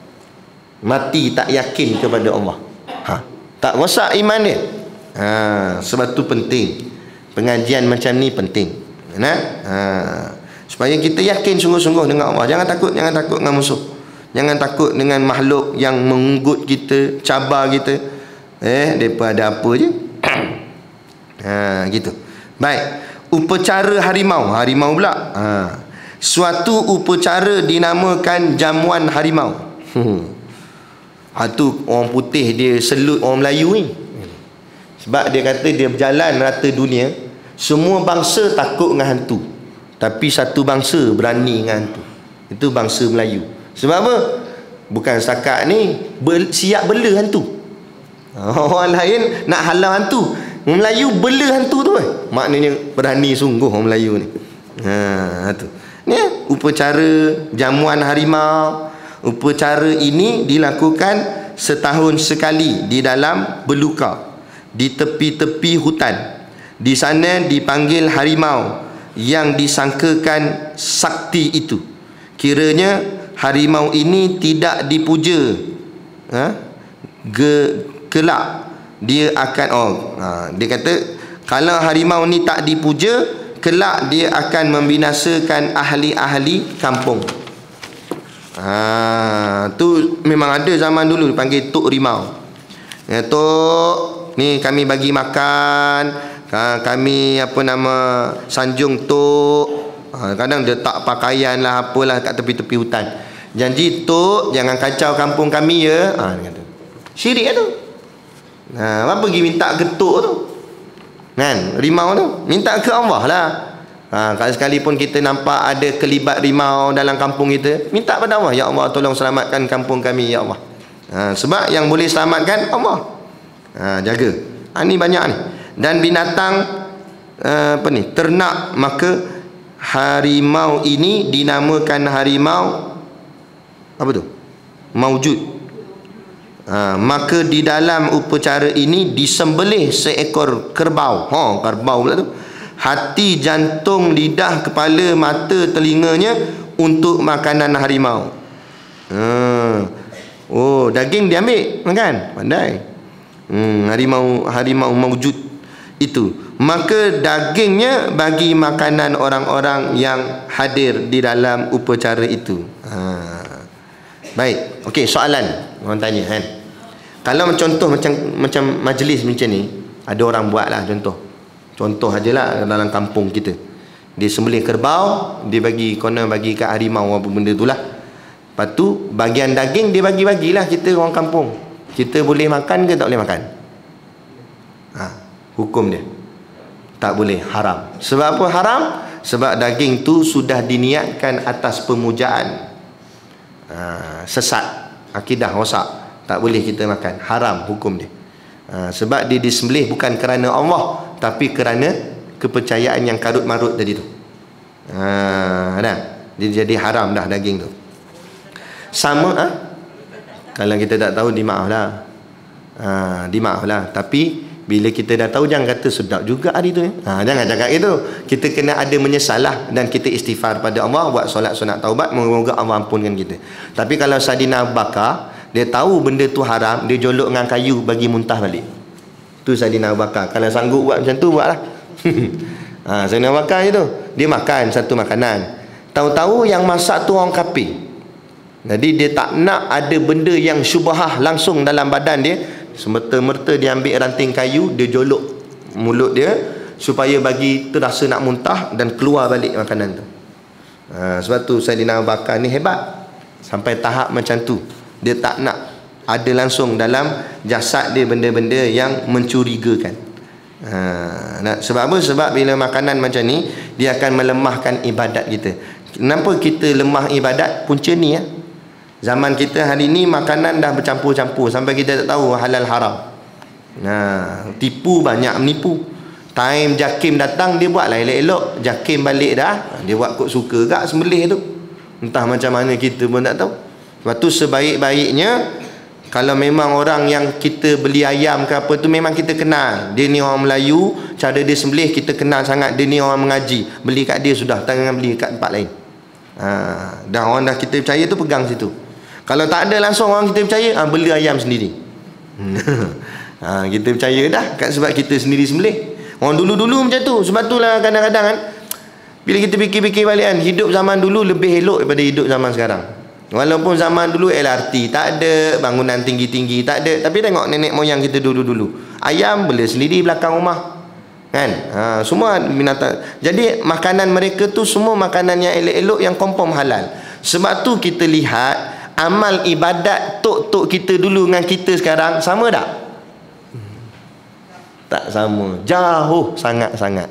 Mati tak yakin kepada Allah, tak rosak iman dia. Sebab tu penting pengajian macam ni, penting. Supaya kita yakin sungguh-sungguh dengan Allah. Jangan takut dengan musuh. Jangan takut dengan makhluk yang mengunggut kita, cabar kita. Depa ada apa je. Gitu. Baik. Upacara harimau. Harimau pula. Suatu upacara dinamakan jamuan harimau. Tu orang putih dia selut orang Melayu ni. Sebab dia kata dia berjalan rata dunia, semua bangsa takut dengan hantu, tapi satu bangsa berani dengan hantu. Itu bangsa Melayu. Sebab apa? Bukan setakat ni siap bela hantu. Orang lain nak halau hantu, Melayu bela hantu tu. Maknanya berani sungguh orang Melayu ni. Tu. Ni upacara jamuan harimau. Upacara ini dilakukan setahun sekali di dalam belukar, di tepi-tepi hutan. Di sana dipanggil harimau yang disangkakan sakti itu. Kiranya harimau ini tidak dipuja, kelak dia akan dia kata kalau harimau ni tak dipuja, kelak dia akan membinasakan ahli-ahli kampung. Tu memang ada zaman dulu dipanggil Tok Rimau. Tok ni kami bagi makan, kami sanjung Tok. Kadang letak pakaian lah apalah kat tepi-tepi hutan. Janji Tok jangan kacau kampung kami ya. Dia kata. Syirik tu. Apa pergi minta ke Tok tu? Kan? Rimau tu minta ke Allah lah. Kalau sekalipun kita nampak ada kelibat rimau dalam kampung kita, minta pada Allah, ya Allah tolong selamatkan kampung kami ya Allah. Sebab yang boleh selamatkan Allah. Jaga. Ni banyak ni. Dan binatang ternak, maka harimau ini dinamakan harimau maujud. Maka di dalam upacara ini disembelih seekor kerbau. Kerbau pula tu. Hati, jantung, lidah, kepala, mata, telinganya untuk makanan harimau. Daging diambil, kan? Pandai. Harimau maujud itu. Maka dagingnya bagi makanan orang-orang yang hadir di dalam upacara itu. Baik. Okey, soalan orang tanya kan. Kalau contoh macam majlis macam ni, ada orang buatlah Contoh ajalah dalam kampung kita. Dia sembelih kerbau, dia bagi kat harimau apa benda tu lah. Lepas tu bahagian daging dia bagi-bagilah kita orang kampung. Kita boleh makan ke tak boleh makan? Hukum dia tak boleh, haram. Sebab apa haram? Sebab daging tu sudah diniatkan atas pemujaan. Sesat, akidah rosak, tak boleh kita makan, haram hukum dia. Sebab dia disembelih bukan kerana Allah, tapi kerana kepercayaan yang karut marut tadi tu. Dia jadi haram dah daging tu. Sama kalau kita tak tahu dimaaflah. Dimaaflah. Tapi bila kita dah tahu, jangan kata sedap juga hari tu. Jangan cakap itu. Kita kena ada menyesal lah, dan kita istighfar pada Allah, buat solat sunat taubat, moga-moga Allah ampunkan kita. Tapi kalau Saidina Abu Bakar, dia tahu benda tu haram, dia jolok dengan kayu bagi muntah balik. Tu Saidina Abu Bakar. Kalau sanggup buat macam tu, buatlah. Saidina Abu Bakar je tu, dia makan satu makanan, tahu-tahu yang masak tu orang kafir. Jadi dia tak nak ada benda yang syubhah langsung dalam badan dia. Semerta-merta dia ambil ranting kayu, dia jolok mulut dia supaya bagi terasa nak muntah dan keluar balik makanan tu. Sebab tu Saidina Abu Bakar ni hebat, sampai tahap macam tu. Dia tak nak ada langsung dalam jasad dia benda-benda yang mencurigakan. Sebab apa? Sebab bila makanan macam ni, dia akan melemahkan ibadat kita. Kenapa kita lemah ibadat? Punca ni Zaman kita hari ni makanan dah bercampur-campur sampai kita tak tahu halal haram. Tipu, banyak menipu. Time Jakim datang, dia buat lah elok-elok. Jakim balik dah, dia buat kok suka gak sembelih tu. Entah macam mana kita pun tak tahu. Sebab tu sebaik-baiknya, kalau memang orang yang kita beli ayam ke apa tu memang kita kenal, dia ni orang Melayu, cara dia sembelih kita kenal sangat, dia ni orang mengaji, beli kat dia sudah, jangan beli kat tempat lain. Dah orang dah kita percaya tu, pegang situ. Kalau tak ada langsung orang kita percaya, beli ayam sendiri. Kita percaya dah sebab kita sendiri sembelih. Orang dulu-dulu macam tu. Sebab itulah kadang-kadang bila kita fikir-fikir balik hidup zaman dulu lebih elok daripada hidup zaman sekarang. Walaupun zaman dulu LRT tak ada, bangunan tinggi-tinggi tak ada, tapi tengok nenek moyang kita dulu-dulu, ayam bela sendiri belakang rumah, kan? Semua binatang. Jadi makanan mereka tu semua makanan yang elok-elok, yang confirm halal. Sebab tu kita lihat amal ibadat tok-tok kita dulu dengan kita sekarang sama tak? Tak sama, jauh sangat-sangat.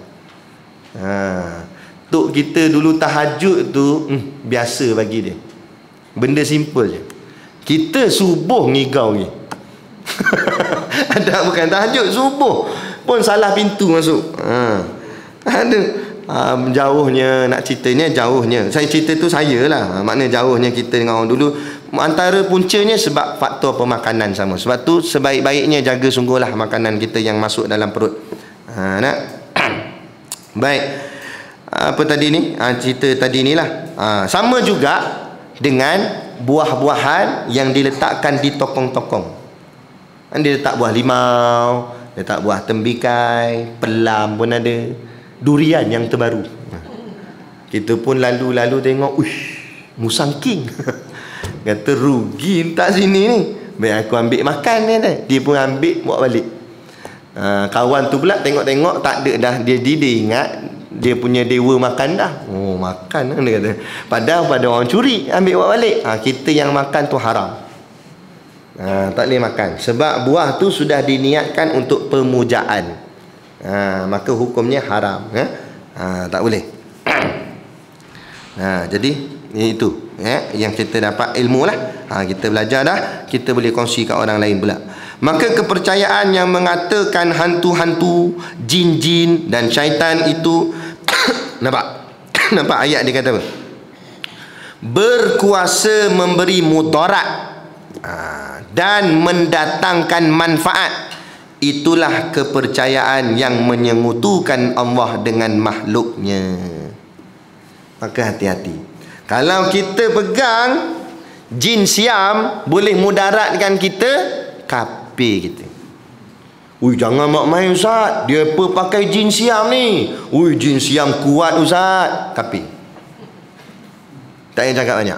Tok kita dulu tahajud tu biasa bagi dia, benda simple je. Kita subuh ngigau ni. Ada bukan tahajud, subuh pun salah pintu masuk. Ada jauhnya, nak ceritanya jauhnya. Saya cerita tu saya lah, makna jauhnya kita dengan orang dulu. Antara puncanya sebab faktor pemakanan sama. Sebab tu sebaik-baiknya jaga sungguhlah makanan kita yang masuk dalam perut. Nak? Baik. Apa tadi ni? Cerita tadi ni lah. Sama juga dengan buah-buahan yang diletakkan di tokong-tokong. Dia letak buah limau, letak buah tembikai, pelam pun ada, durian yang terbaru. Kita pun lalu-lalu tengok, uish, musang king. Kata rugi letak sini ni. Baik aku ambil makan dia pun ambil bawa balik. Kawan tu pula tengok-tengok tak ada dah, dia ingat dia punya dewa makan dah. Oh, makan dia kata. Padahal pada orang curi ambil bawa balik. Kita yang makan tu haram. Tak boleh makan. Sebab buah tu sudah diniatkan untuk pemujaan. Maka hukumnya haram. Tak boleh. Jadi itu yang kita dapat ilmu lah. Kita belajar dah, kita boleh kongsi kat orang lain pula. Maka kepercayaan yang mengatakan hantu-hantu, jin-jin dan syaitan itu nampak ayat dia kata apa? Berkuasa memberi mudarat dan mendatangkan manfaat. Itulah kepercayaan yang menyengutukan Allah dengan makhluknya. Maka hati-hati. Kalau kita pegang jin siam boleh mudaratkan kita, kafir kita. Ui, jangan mak main Ustaz, dia apa pakai jin siam ni? Ui, jin siam kuat Ustaz. Kafir. Tak payah cakap banyak.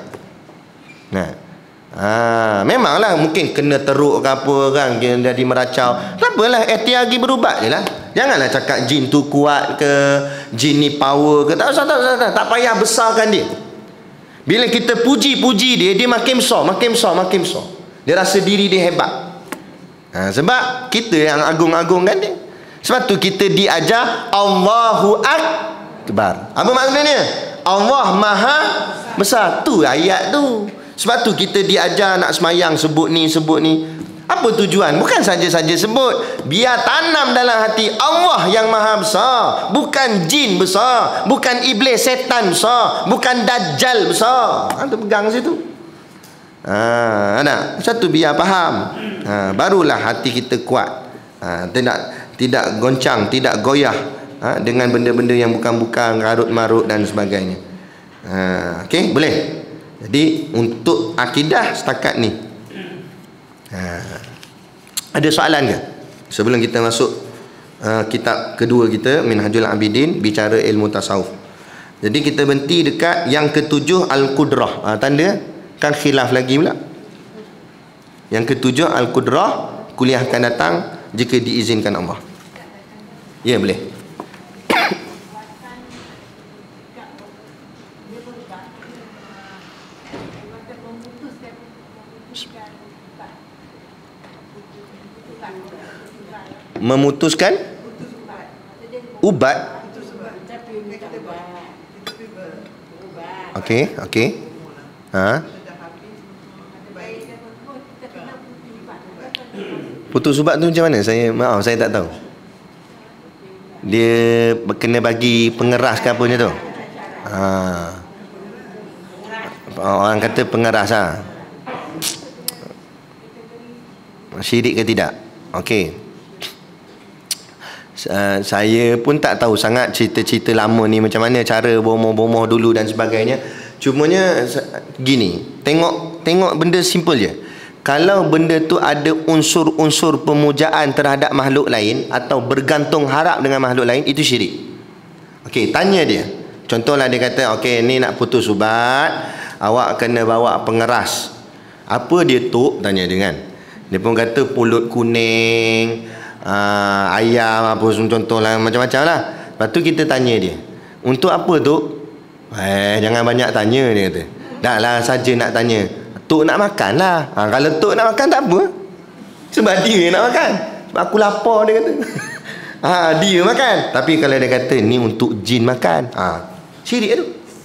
Memanglah mungkin kena teruk ke apa kan, jadi meracau. Tak apalah, ikhtiar pergi berubat je lah. Janganlah cakap jin tu kuat ke, jin ni power ke. Tak usah. Tak payah besarkan dia. Bila kita puji-puji dia, dia makin besar. Dia rasa diri dia hebat. Sebab kita yang agung-agungkan dia. Sebab tu kita diajar Allahu Akbar. Apa maksudnya? Allah Maha Besar. Tu ayat tu. Sebab tu kita diajar nak semayang sebut ni. Apa tujuan? Bukan saja-saja sebut, biar tanam dalam hati Allah yang Maha Besar, bukan jin besar, bukan iblis setan besar, bukan dajjal besar. Tu pegang situ. Satu biar faham. Barulah hati kita kuat. Tidak goncang, tidak goyah dengan benda-benda yang bukan-bukan, karut-marut dan sebagainya. Okey, boleh. Jadi untuk akidah setakat ni. Ada soalan ke sebelum kita masuk kitab kedua kita, Minhajul Abidin, bicara ilmu tasawuf. Jadi kita berhenti dekat yang ketujuh, Al-Qudrah. Tanda kan khilaf lagi pula. Yang ketujuh Al-Qudrah, kuliah akan datang jika diizinkan Allah. Ya, boleh. Memutuskan ubat. Okey. Putus ubat tu macam mana? Saya tak tahu. Dia kena bagi pengeras ke apa macam tu? Orang kata pengeras syirik ke tidak? Okey. Saya pun tak tahu sangat cerita-cerita lama ni macam mana cara bomoh-bomoh dulu dan sebagainya. Cumanya gini, tengok benda simple je. Kalau benda tu ada unsur-unsur pemujaan terhadap makhluk lain atau bergantung harap dengan makhluk lain, itu syirik. Okey, tanya dia. Contohlah dia kata, okey ni nak putus ubat, awak kena bawa pengeras. Apa dia Tok? Tanya dia kan. Dia pun kata pulut kuning, ayam apa contoh lah, macam-macam lah. Lepas tu kita tanya dia, untuk apa Tok? Jangan banyak tanya, dia kata. Dah lah saja nak tanya. Tok nak makan lah. Kalau Tok nak makan tak apa, sebab dia nak makan. Sebab aku lapar, dia kata. Dia makan. Tapi kalau dia kata ni untuk jin makan, syirik tu.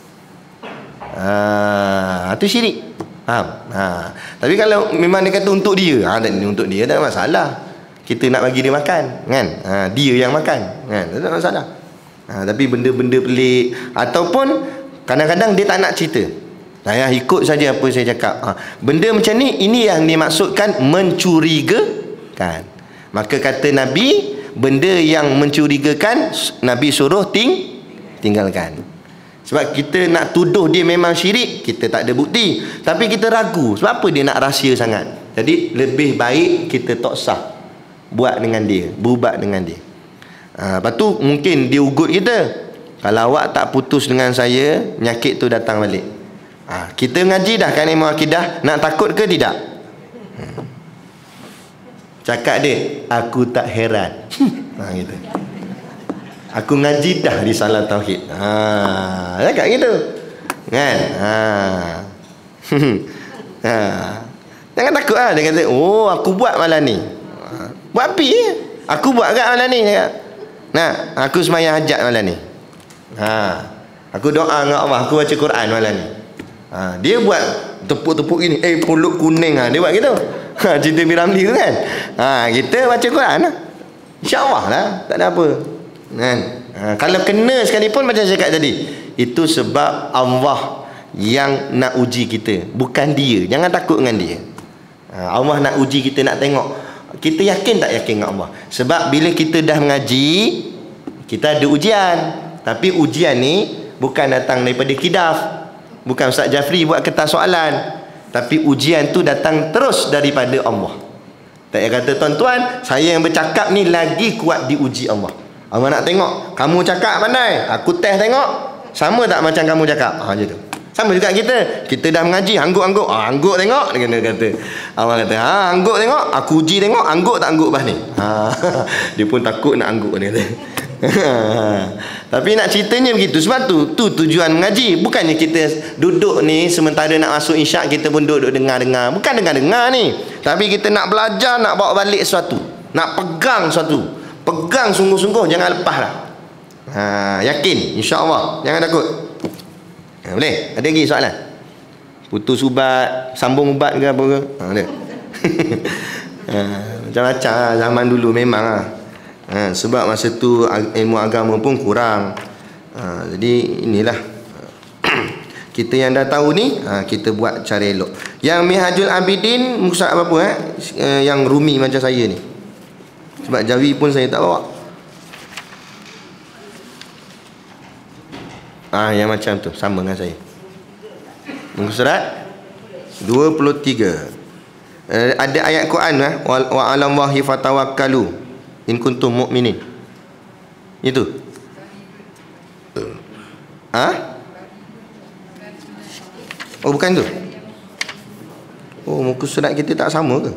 Tu syirik. Faham? Tapi kalau memang dia kata untuk dia, ni untuk dia, tak ada masalah. Kita nak bagi dia makan, kan? Dia yang makan, kan? Tak ada masalah. Tapi benda-benda pelik, ataupun kadang-kadang dia tak nak cerita. Saya ikut saja apa saya cakap. Benda macam ni, ini yang dimaksudkan mencurigakan. Maka kata Nabi, benda yang mencurigakan Nabi suruh tinggalkan. Sebab kita nak tuduh dia memang syirik, kita tak ada bukti, tapi kita ragu. Sebab apa dia nak rahsia sangat? Jadi lebih baik kita tak sah buat dengan dia, berubat dengan dia. Lepas tu mungkin dia ugut kita, kalau awak tak putus dengan saya, penyakit tu datang balik. Kita ngaji dah kan ilmu akidah, nak takut ke tidak? Cakap dia, aku tak heran. Gitu. Aku ngaji dah di Salat Tauhid. Cakap gitu. Kan? Jangan takut lah. Dia kata, oh aku buat malam ni. Buat api? Aku buat kat malam ni. Nah, aku sembahyang hajat malam ni. Aku doa dengan Allah, aku baca Quran malam ni. Dia buat tepuk-tepuk gini, pulut kuning, dia buat gitu. Cerita Piramli tu kan. Kita baca Quran lah. InsyaAllah lah, tak ada apa. Kan? Kalau kena sekalipun, macam saya cakap tadi, itu sebab Allah yang nak uji kita, bukan dia. Jangan takut dengan dia. Allah nak uji kita, nak tengok kita yakin tak yakin dengan Allah. Sebab bila kita dah mengaji, kita ada ujian. Tapi ujian ni bukan datang daripada kidaf, bukan Ustaz Jafri buat kertas soalan, tapi ujian tu datang terus daripada Allah. Tak payah kata tuan-tuan, saya yang bercakap ni lagi kuat diuji Allah. Allah nak tengok, kamu cakap pandai, aku test tengok sama tak macam kamu cakap. Macam tu. Sama juga kita dah mengaji, angguk-angguk, angguk tengok, dia kata. Allah kata, angguk tengok, aku uji tengok, angguk tak angguk pas ni. Dia pun takut nak angguk, dia kata. Tapi nak ceritanya begitu. Sebab tu tujuan mengaji. Bukannya kita duduk ni sementara nak masuk isyak, kita pun duduk dengar-dengar. Bukan dengar-dengar ni, tapi kita nak belajar, nak bawa balik sesuatu, nak pegang sesuatu. Pegang sungguh-sungguh, jangan lepas lah. Yakin, insya-Allah, jangan takut. Boleh? Ada lagi soalan? Putus ubat, sambung ubat ke apa ke? Ada. Macam-macam lah, zaman dulu memang lah. Sebab masa tu ilmu agama pun kurang. Jadi inilah kita yang dah tahu ni, kita buat cara elok. Yang Minhajul Abidin muka apa yang Rumi macam saya ni. Sebab Jawi pun saya tak bawa. Yang macam tu sama dengan saya. Muka surat 23. Ada ayat Quran wa 'alallahi fatawakkalu in kuntum mu'minin. Itu. Oh bukan tu. Oh muka surat kita tak sama ke?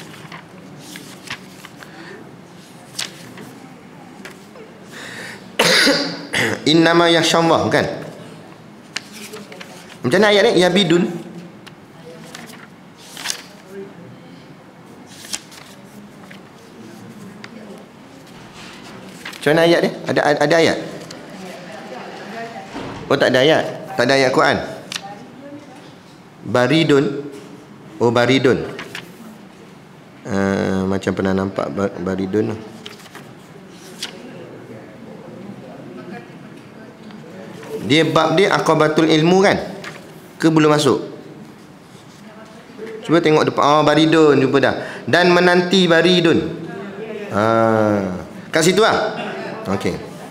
Innama yakhshallah, bukan? Macam mana ayat ni? Yabidun. Macam mana ayat ni? Ada ayat? Oh tak ada ayat. Tak ada ayat Quran. Baridun. Oh baridun. Macam pernah nampak baridun. Dia bab dia aqabatul ilmu kan? Ke belum masuk? Cuba tengok depan. Baridun, jumpa dah. Dan menanti baridun. Kat situ lah. Okey.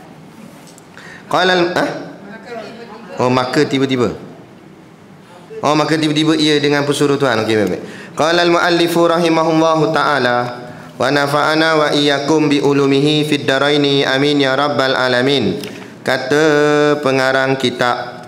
Qala maka tiba-tiba. Maka tiba-tiba ia dengan pesuruh Tuhan. Okey, baik. Qala al-muallifu rahimahullahu taala wa nafa'ana wa iyyakum bi ulumihi fid daraini amin ya rabbal alamin. Kata pengarang kitab,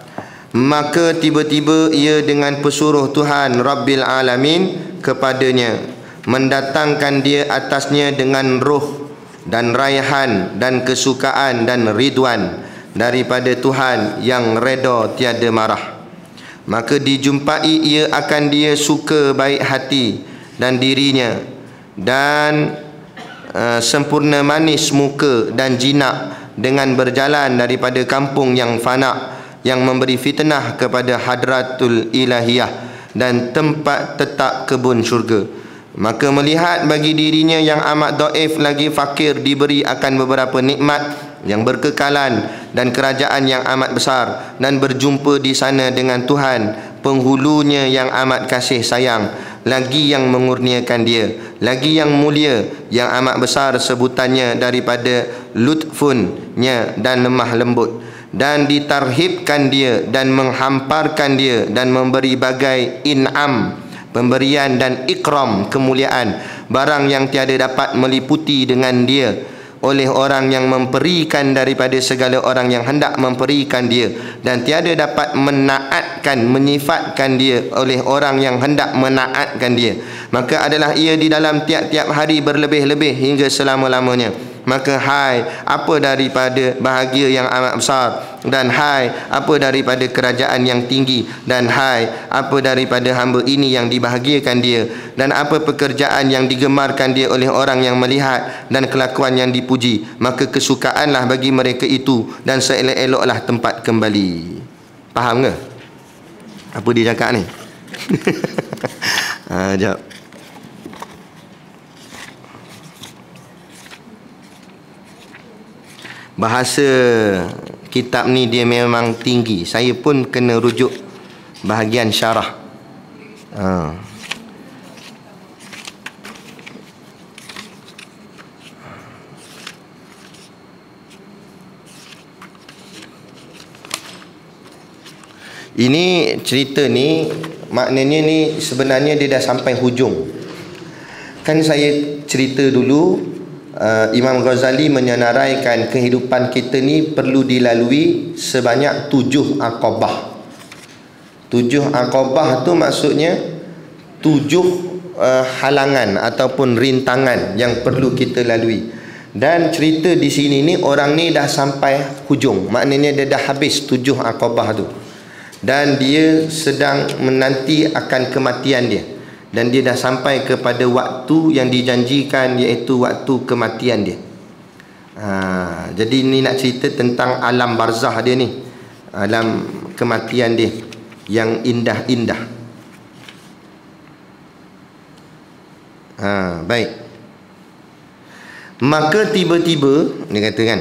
Maka tiba-tiba ia dengan pesuruh Tuhan Rabbil Alamin kepadanya, mendatangkan dia atasnya dengan roh dan raihan dan kesukaan dan ridwan daripada Tuhan yang reda tiada marah. Maka dijumpai ia akan dia suka baik hati dan dirinya, dan sempurna manis muka dan jinak, dengan berjalan daripada kampung yang fana, yang memberi fitnah kepada hadratul ilahiyah dan tempat tetap kebun syurga. Maka melihat bagi dirinya yang amat dhaif lagi fakir diberi akan beberapa nikmat yang berkekalan dan kerajaan yang amat besar, dan berjumpa di sana dengan Tuhan penghulunya yang amat kasih sayang, lagi yang mengurniakan dia, lagi yang mulia, yang amat besar sebutannya daripada lutfunnya dan lemah lembut, dan ditarhibkan dia dan menghamparkan dia dan memberi bagai in'am, pemberian, dan ikram, kemuliaan, barang yang tiada dapat meliputi dengan dia oleh orang yang memperikan daripada segala orang yang hendak memperikan dia, dan tiada dapat menaatkan, menyifatkan dia oleh orang yang hendak menaatkan dia. Maka adalah ia di dalam tiap-tiap hari berlebih-lebih hingga selama-lamanya. Maka hai, apa daripada bahagia yang amat besar, dan hai, apa daripada kerajaan yang tinggi, dan hai, apa daripada hamba ini yang dibahagiakan dia, dan apa pekerjaan yang digemarkan dia oleh orang yang melihat, dan kelakuan yang dipuji. Maka kesukaanlah bagi mereka itu, dan seelok-eloklah tempat kembali. Faham ke apa dia cakap ni? Jap. Bahasa kitab ni dia memang tinggi. Saya pun kena rujuk bahagian syarah. Ini cerita ni maknanya ni sebenarnya dia dah sampai hujung. Kan saya cerita dulu, Imam Ghazali menyenaraikan kehidupan kita ni perlu dilalui sebanyak 7 aqabah. 7 aqabah tu maksudnya 7 halangan ataupun rintangan yang perlu kita lalui. Dan cerita di sini ni orang ni dah sampai hujung, maknanya dia dah habis 7 aqabah tu, dan dia sedang menanti akan kematian dia, dan dia dah sampai kepada waktu yang dijanjikan, iaitu waktu kematian dia. Jadi ni nak cerita tentang alam barzah dia ni, alam kematian dia yang indah-indah. Baik. Maka tiba-tiba dia kata kan,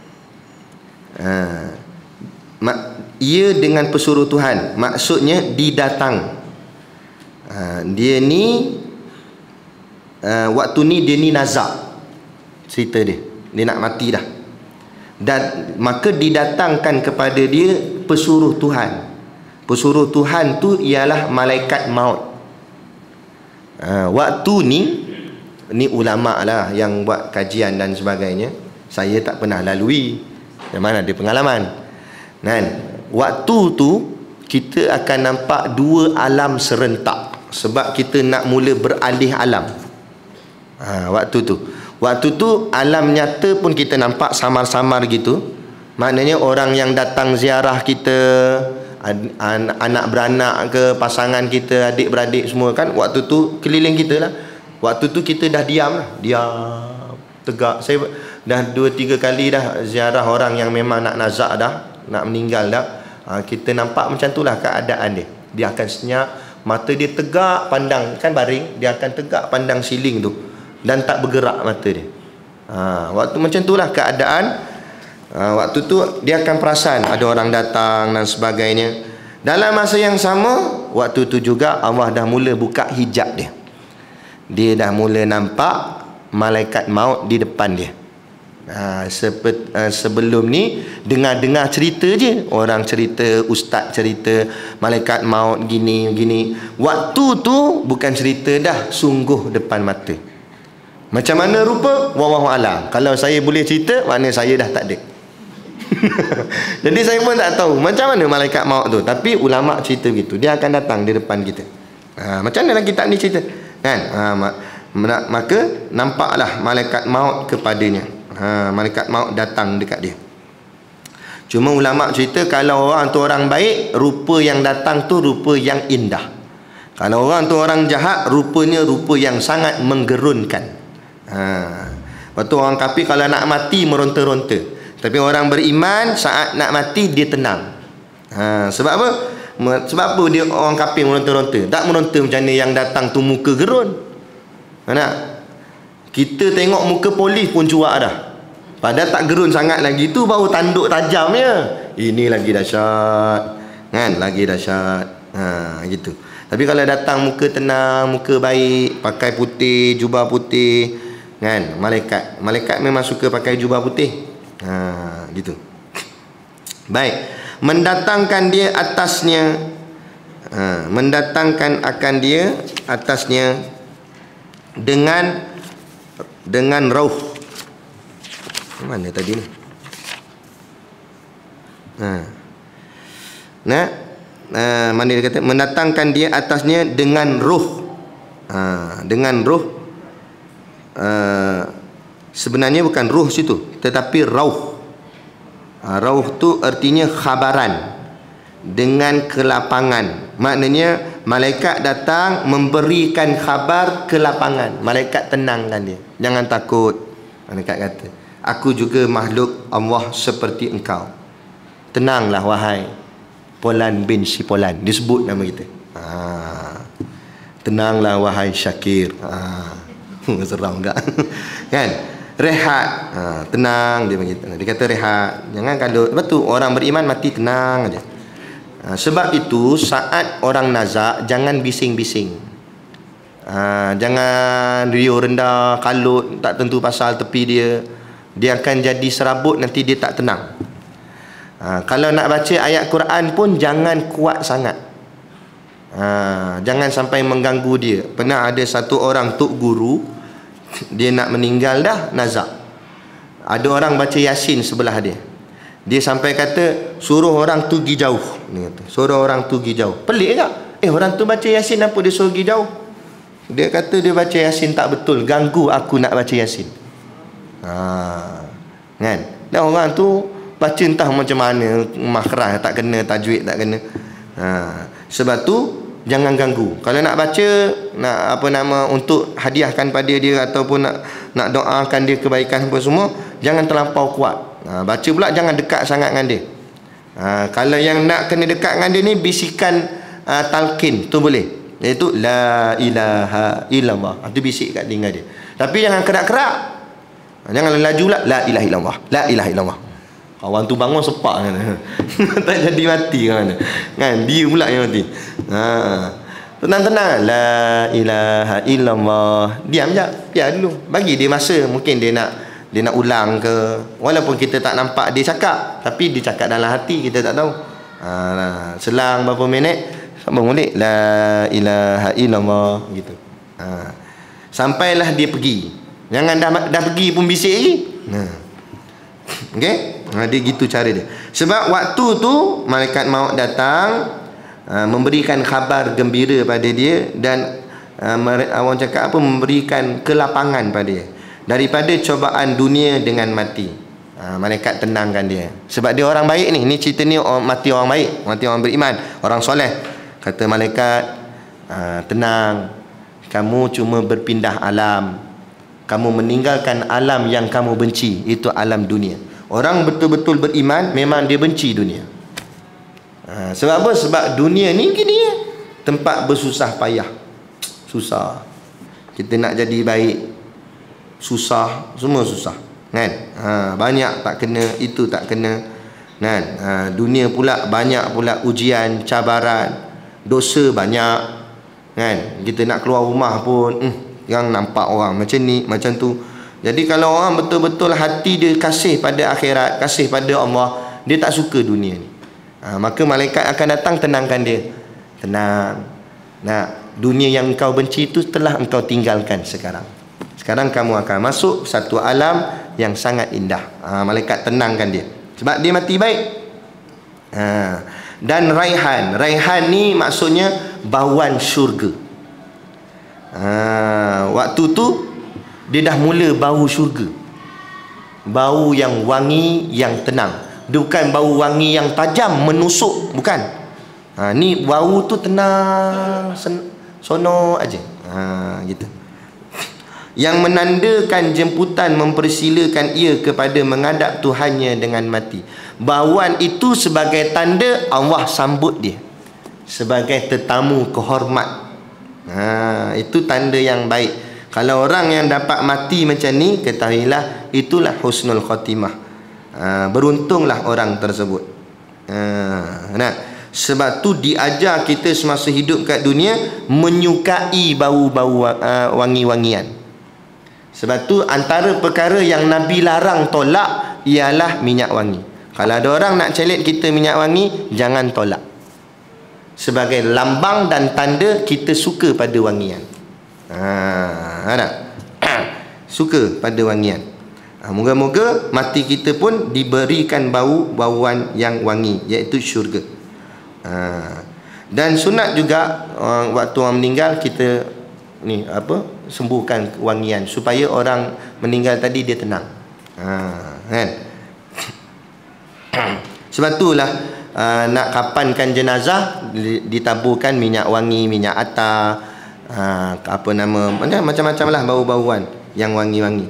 ia dengan pesuruh Tuhan, maksudnya didatang. Dia ni waktu ni dia ni nazak, cerita dia nak mati dah, dan maka didatangkan kepada dia pesuruh Tuhan. Pesuruh Tuhan tu ialah malaikat maut. Waktu ni ulama lah yang buat kajian dan sebagainya. Saya tak pernah lalui, mana ada pengalaman kan. Waktu tu kita akan nampak 2 alam serentak, sebab kita nak mula beralih alam. Waktu tu alam nyata pun kita nampak samar-samar gitu. Maknanya orang yang datang ziarah kita, anak beranak ke, pasangan kita, adik-beradik semua kan, waktu tu keliling kita lah. Waktu tu kita dah diam lah, diam, tegak. Saya dah 2-3 kali dah ziarah orang yang memang nak nazak dah, nak meninggal dah. Kita nampak macam tu lah keadaan dia. Dia akan senyap, mata dia tegak pandang, kan baring, dia akan tegak pandang siling tu, dan tak bergerak mata dia. Waktu macam tu lah keadaan. Waktu tu dia akan perasan ada orang datang dan sebagainya. Dalam masa yang sama, waktu tu juga Allah dah mula buka hijab dia. Dia dah mula nampak malaikat maut di depan dia. Sebelum ni dengar-dengar cerita je, orang cerita, ustaz cerita malaikat maut gini. Waktu tu bukan cerita dah, sungguh depan mata. Macam mana rupa, wallahu alam. Kalau saya boleh cerita, maknanya saya dah tak ada. Jadi saya pun tak tahu macam mana malaikat maut tu. Tapi ulama cerita gitu, dia akan datang di depan kita. Macam mana lagi kitab ni cerita kan? Maka nampaklah malaikat maut kepadanya. Malaikat maut datang dekat dia. Cuma ulama cerita kalau orang tu orang baik, rupa yang datang tu rupa yang indah. Kalau orang tu orang jahat, rupanya rupa yang sangat menggerunkan. Lepas tu orang kafir kalau nak mati meronta-ronta. Tapi orang beriman saat nak mati dia tenang. Sebab apa? Sebab apa dia orang kafir meronta-ronta? Tak meronta macam ni yang datang tu muka gerun. Mana? Kita tengok muka polis pun cuak dah. Padahal tak gerun sangat lagi, tu baru tanduk tajam ya. Ini lagi dahsyat. Kan? Lagi dahsyat. Gitu. Tapi kalau datang muka tenang, muka baik, pakai putih, jubah putih, kan? Malaikat memang suka pakai jubah putih. Gitu. Baik. Mendatangkan dia atasnya, mendatangkan akan dia atasnya dengan rauh. Mana tadi ni? Mana dia kata mendatangkan dia atasnya dengan ruh. Dengan ruh. Sebenarnya bukan ruh situ, tetapi rauh. Rauh tu artinya khabaran, dengan kelapangan. Maknanya malaikat datang memberikan khabar kelapangan. Malaikat tenangkan dia. Jangan takut. Malaikat kata, aku juga makhluk Allah seperti engkau. Tenanglah wahai Polan bin si Polan. Dia sebut nama kita. Tenanglah wahai Syakir. Seram tak? Kan? Rehat. Tenang dia begitu. Dia kata rehat. Jangan kalau betul orang beriman mati tenang aja. Sebab itu saat orang nazak jangan bising-bising. Jangan riuh rendah, kalut, tak tentu pasal tepi dia. Dia akan jadi serabut, nanti dia tak tenang. Kalau nak baca ayat Quran pun jangan kuat sangat. Jangan sampai mengganggu dia. Pernah ada satu orang tok guru, dia nak meninggal dah, nazak. Ada orang baca Yasin sebelah dia. Dia sampai kata suruh orang tu pergi jauh. Dia kata, suruh orang tu pergi jauh. Pelik tak? Orang tu baca Yasin, apa dia suruh pergi jauh? Dia kata dia baca Yasin tak betul, ganggu aku nak baca Yasin. Kan? Dan orang tu baca entah macam mana, makhraj tak kena, tajwid tak kena. Sebab tu jangan ganggu. Kalau nak baca, nak apa nama, untuk hadiahkan pada dia ataupun nak doakan dia kebaikan apa semua, jangan terlampau kuat. Baca pula jangan dekat sangat dengan dia. Kalau yang nak kena dekat dengan dia ni, bisikan talqin tu boleh. Iaitu la ilaha illallah. Itu bisik kat telinga dia. Tapi jangan kerak-kerak. Jangan laju pula la ilaha illallah. La ilaha illallah. Kawan tu bangun sepak kan. Tak jadi mati kan. Kan dia pula yang mati. Tenang-tenang, la ilaha illallah. Diam je, biar dulu. Bagi dia masa, mungkin dia nak ulang ke. Walaupun kita tak nampak dia cakap, tapi dia cakap dalam hati, kita tak tahu. Selang berapa minit sambung balik la ilaha illallah gitu. Sampailah dia pergi. Jangan dah pergi pun bisik lagi. Okey? Dia gitu cara dia. Sebab waktu tu malaikat maut datang, memberikan khabar gembira pada dia, dan orang cakap apa, memberikan kelapangan pada dia daripada cobaan dunia dengan mati. Malaikat tenangkan dia. Sebab dia orang baik ni. Ni cerita ni mati orang baik, mati orang beriman, orang soleh. Kata malaikat, tenang, kamu cuma berpindah alam. Kamu meninggalkan alam yang kamu benci, itu alam dunia. Orang betul-betul beriman memang dia benci dunia. Sebab apa? Sebab dunia ni gini ya, tempat bersusah payah. Susah. Kita nak jadi baik, susah, semua susah. Kan? Banyak tak kena, itu tak kena. Kan? Dunia pula banyak pula ujian, cabaran, dosa banyak. Kan? Kita nak keluar rumah pun yang nampak orang macam ni, macam tu. Jadi kalau orang betul-betul hati dia kasih pada akhirat, kasih pada Allah, dia tak suka dunia ni. Maka malaikat akan datang tenangkan dia. Tenang. Nah, dunia yang engkau benci itu telah engkau tinggalkan sekarang. Sekarang kamu akan masuk satu alam yang sangat indah. Malaikat tenangkan dia. sebab dia mati baik. Dan raihan, raihan ni maksudnya bauan syurga. Waktu tu dia dah mula bau syurga, bau yang wangi, yang tenang. Dia bukan bau wangi yang tajam menusuk, bukan. Ni bau tu tenang, sonok aja. Gitu. Yang menandakan jemputan mempersilakan ia kepada menghadap Tuhannya dengan mati. Bauan itu sebagai tanda Allah sambut dia sebagai tetamu kehormat. Itu tanda yang baik. Kalau orang yang dapat mati macam ni, ketahuilah itulah husnul khatimah. Beruntunglah orang tersebut. Sebab tu diajar kita semasa hidup kat dunia menyukai bau-bau wangi-wangian. Sebab tu antara perkara yang Nabi larang tolak ialah minyak wangi. Kalau ada orang nak celit kita minyak wangi, jangan tolak. Sebagai lambang dan tanda kita suka pada wangian. Suka pada wangian. Moga-moga mati kita pun diberikan bauan yang wangi, iaitu syurga. Dan sunat juga waktu orang meninggal kita sembuhkan wangian supaya orang meninggal tadi dia tenang. Kan? Sebab itulah nak kapankan jenazah ditaburkan minyak wangi, minyak atar, macam-macam lah bau-bauan yang wangi-wangi.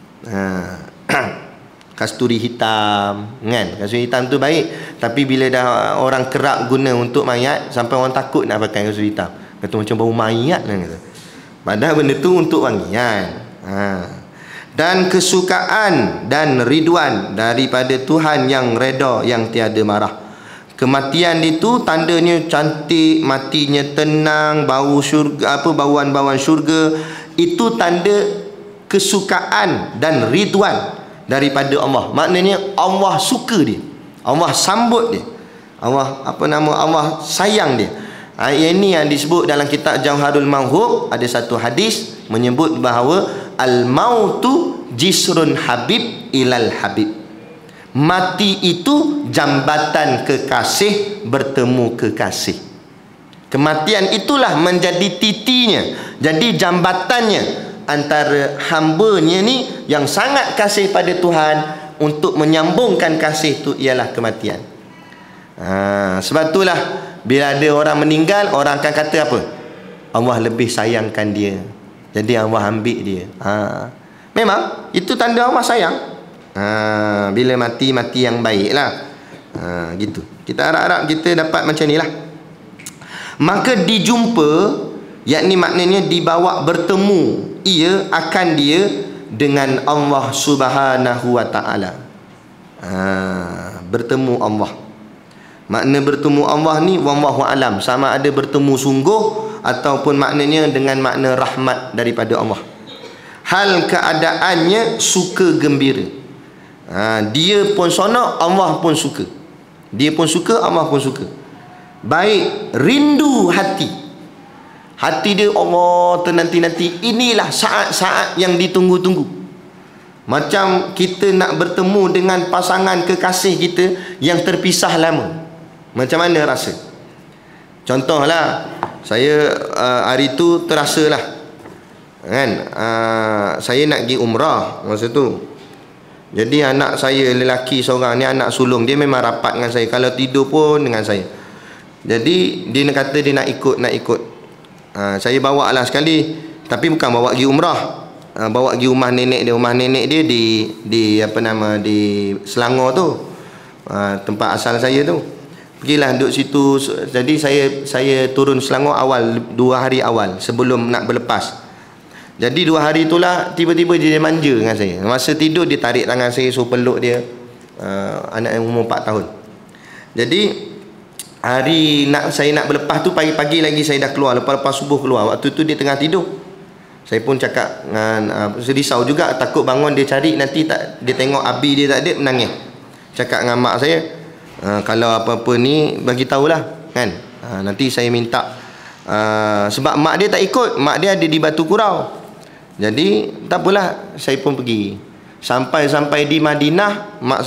Kasturi hitam, kan? Kasturi hitam tu baik, tapi bila dah orang kerap guna untuk mayat, sampai orang takut nak pakai kasturi hitam. Kata macam bau mayat kan, kata. Padahal benda tu untuk wangian. Dan kesukaan dan ridwan daripada Tuhan yang reda, yang tiada marah. Kematian itu tandanya cantik, matinya tenang, bau syurga, bauan-bauan syurga. Itu tanda kesukaan dan ridwan daripada Allah. Maknanya Allah suka dia, Allah sambut dia, Allah sayang dia. Ini yang disebut dalam kitab Jauharul Mauhub. Ada satu hadis menyebut bahawa al-mautu jisrun habib ilal habib. Mati itu jambatan kekasih bertemu kekasih. Kematian itulah menjadi titinya, jadi jambatannya antara hambanya ni yang sangat kasih pada Tuhan untuk menyambungkan kasih itu ialah kematian. Sebab itulah bila ada orang meninggal, orang akan kata apa? Allah lebih sayangkan dia, jadi Allah ambil dia. Memang itu tanda Allah sayang. Bila mati yang baik lah. Gitu. Kita harap-harap kita dapat macam ni lah. Maka dijumpa, yakni maknanya dibawa bertemu ia akan dia dengan Allah Subhanahu wa ta'ala. Bertemu Allah. Makna bertemu Allah ni wallahu alam, sama ada bertemu sungguh ataupun maknanya dengan makna rahmat daripada Allah. Hal keadaannya suka gembira. Dia pun sonok, Allah pun suka. Dia pun suka, Allah pun suka. Baik rindu hati. Hati dia Allah ternanti-nanti. Inilah saat-saat yang ditunggu-tunggu. Macam kita nak bertemu dengan pasangan kekasih kita yang terpisah lama. Macam mana rasa? Contohlah, saya hari tu terasa lah, kan, saya nak pergi umrah masa tu. Jadi anak saya lelaki seorang ni, anak sulung dia, memang rapat dengan saya. Kalau tidur pun dengan saya. Jadi dia kata dia nak ikut. Saya bawa lah sekali. Tapi bukan bawa pergi umrah, bawa pergi rumah nenek dia. Rumah nenek dia di Selangor tu, tempat asal saya tu. Pergilah duduk situ. Jadi saya turun Selangor awal, 2 hari awal sebelum nak berlepas. Jadi 2 hari itulah tiba-tiba dia manja dengan saya. Masa tidur dia tarik tangan saya, suruh peluk dia. Anak yang umur 4 tahun. Jadi hari saya nak berlepas tu, pagi-pagi lagi saya dah keluar, lepas subuh keluar. Waktu tu dia tengah tidur. Saya pun cakap dengan risau juga, takut bangun dia cari, nanti dia tengok abi dia tak ada, menangis. Cakap dengan mak saya, kalau apa-apa ni bagi tahulah, kan. Nanti saya minta, sebab mak dia tak ikut, mak dia ada di Batu Kurau. Jadi tak apalah, saya pun pergi. Sampai di Madinah, mak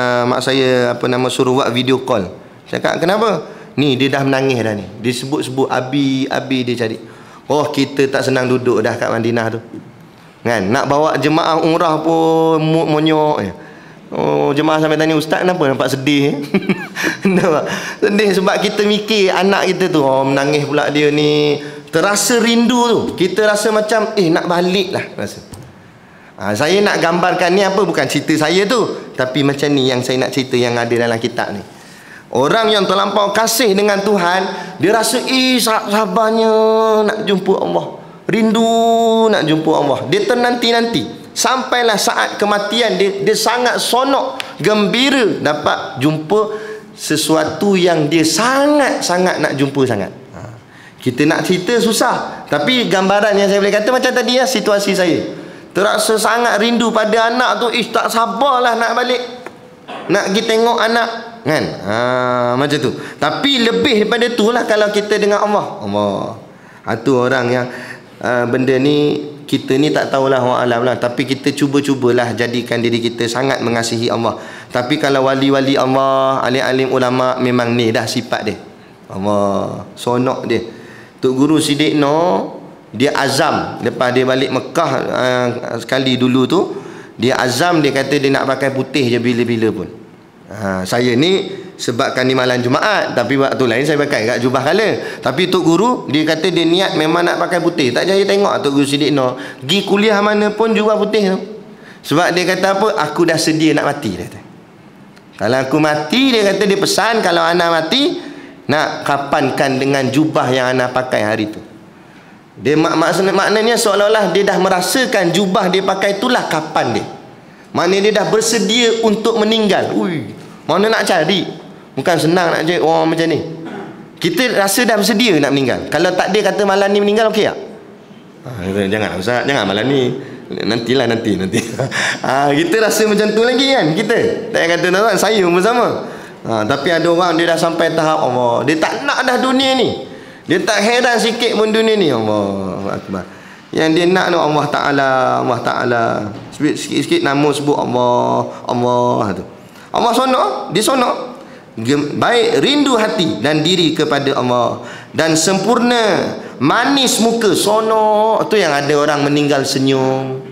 saya suruh buat video call. Cakap, kenapa? Ni dia dah menangis dah ni. Dia sebut-sebut Abi dia cari. Oh, kita tak senang duduk dah kat Madinah tu. Kan? Nak bawa jemaah umrah pun monyok je. Oh, jemaah sampai tanya, ustaz kenapa nampak sedih? Nampak? Sedih sebab kita mikir anak kita tu. Oh, menangis pula dia ni. Terasa rindu tu. Kita rasa macam nak balik lah rasa. Saya nak gambarkan ni apa, bukan cerita saya tu, tapi macam ni yang saya nak cerita yang ada dalam kitab ni. Orang yang terlampau kasih dengan Tuhan, dia rasa sabarnya nak jumpa Allah, rindu nak jumpa Allah. Dia ternanti-nanti sampailah saat kematian dia sangat sonok, gembira dapat jumpa sesuatu yang dia sangat-sangat nak jumpa sangat. Kita nak cerita susah, tapi gambaran yang saya boleh kata macam tadi situasi saya. Terasa sangat rindu pada anak tu. Tak sabarlah nak balik, nak pergi tengok anak, kan? Macam tu. Tapi lebih daripada tu lah kalau kita dengan Allah. Tu orang yang benda ni kita ni tak tahulah, Allah alam lah. Tapi kita cubalah jadikan diri kita sangat mengasihi Allah. Tapi kalau wali-wali Allah, alim-alim ulama, memang ni dah sifat dia. Allah sonok dia. Tok Guru Siddiq Noh, dia azam lepas dia balik Mekah sekali dulu tu, dia azam, dia kata dia nak pakai putih je bila-bila pun. Saya ni sebabkan ni malam Jumaat, tapi waktu lain saya pakai kat jubah kala. Tapi Tok Guru dia kata dia niat memang nak pakai putih. Tak jaya tengok Tok Guru Siddiq Noh pergi kuliah mana pun jubah putih tu. Sebab dia kata apa, aku dah sedia nak mati, dia kata. Kalau aku mati, dia kata, dia pesan kalau ana mati nak kapankan dengan jubah yang ana pakai hari tu. Dia maknanya seolah-olah dia dah merasakan jubah dia pakai itulah kapan dia. Maknanya dia dah bersedia untuk meninggal. Mana nak cari? Bukan senang nak cari orang macam ni. Kita rasa dah bersedia nak meninggal. Kalau tak dia kata malam ni meninggal, okey tak? Jangan Ustaz, jangan malam ni. Nantilah nanti. Kita rasa macam tu lagi kan kita. Tak kata tuan, saya pun bersama. Tapi ada orang dia dah sampai tahap Allah, dia tak nak dah dunia ni. Dia tak heran sikit pun dunia ni. Allahu Akbar. Yang dia nak tu Allah Ta'ala. Sikit-sikit nama sebut Allah tu. Allah sonok, dia sonok. Baik rindu hati dan diri kepada Allah, dan sempurna manis muka, sonok. Tu yang ada orang meninggal senyum.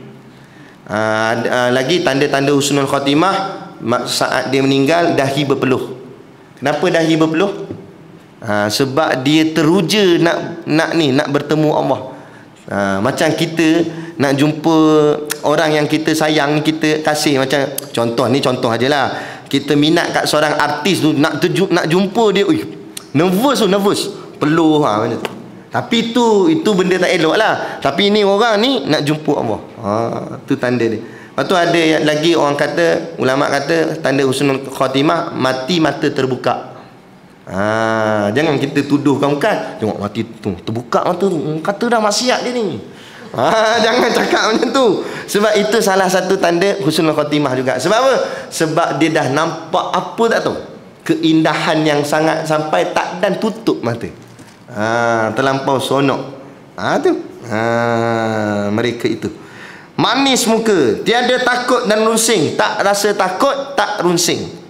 Lagi tanda-tanda husnul khatimah, saat dia meninggal dahi berpeluh. Kenapa dahi berpeluh? Sebab dia teruja nak bertemu Allah. Macam kita nak jumpa orang yang kita sayang, kita kasih. Macam contoh ajalah, kita minat kat seorang artis tu, nak jumpa dia, nervous peluh macam tu. Tapi itu benda tak elok lah. Tapi ini orang ni nak jumpa Allah. Tu tanda dia. Lepas tu ada lagi orang kata, ulama kata tanda husnul khatimah, mati mata terbuka. Jangan kita tuduhkan, bukan. Tengok mati tu terbuka mata tu, kata dah maksiat dia ni. Jangan cakap macam tu. Sebab itu salah satu tanda husnul khatimah juga. Sebab apa? Sebab dia dah nampak apa tak tahu, keindahan yang sangat sampai tak dan tutup mata. Terlampau sonok. Tu mereka itu manis muka, tiada takut dan runsing. Tak rasa takut, tak runsing.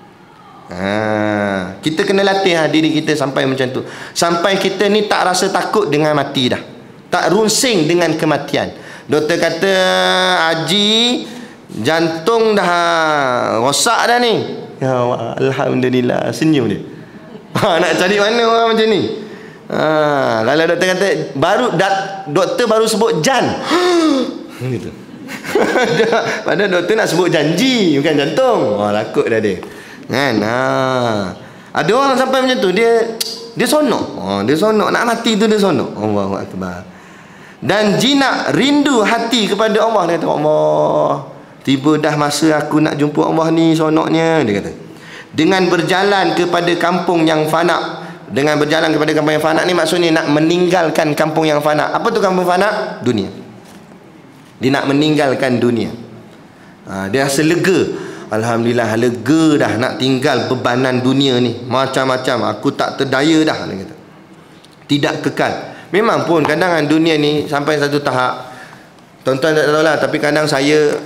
Kita kena latih diri kita sampai macam tu. Sampai kita ni tak rasa takut dengan mati dah, tak runsing dengan kematian. Doktor kata, Haji, jantung dah rosak dah ni. Ya, alhamdulillah, senyum dia. Nak cari mana orang macam ni? Kalau doktor kata doktor baru sebut jan. Gitu. Padahal doktor nak sebut janji, bukan jantung. Takut dah dia. Kan? Ada orang sampai macam tu, dia sonok. Dia sonok nak mati tu, dia sonok. Allahu Akbar. Dan jinak rindu hati kepada Allah. Dia kata, Allah, tiba dah masa aku nak jumpa Allah ni, sonoknya, dia kata. Dengan berjalan kepada kampung yang fana. Dengan berjalan kepada kampung yang fana ni maksudnya nak meninggalkan kampung yang fana. Apa tu kampung fana? Dunia. Dia nak meninggalkan dunia. Dia rasa lega. Alhamdulillah, lega dah nak tinggal bebanan dunia ni. Macam-macam, aku tak terdaya dah, dia kata. Tidak kekal. Memang pun kadang dunia ni sampai satu tahap, tuan-tuan tak tahu lah, tapi kadang saya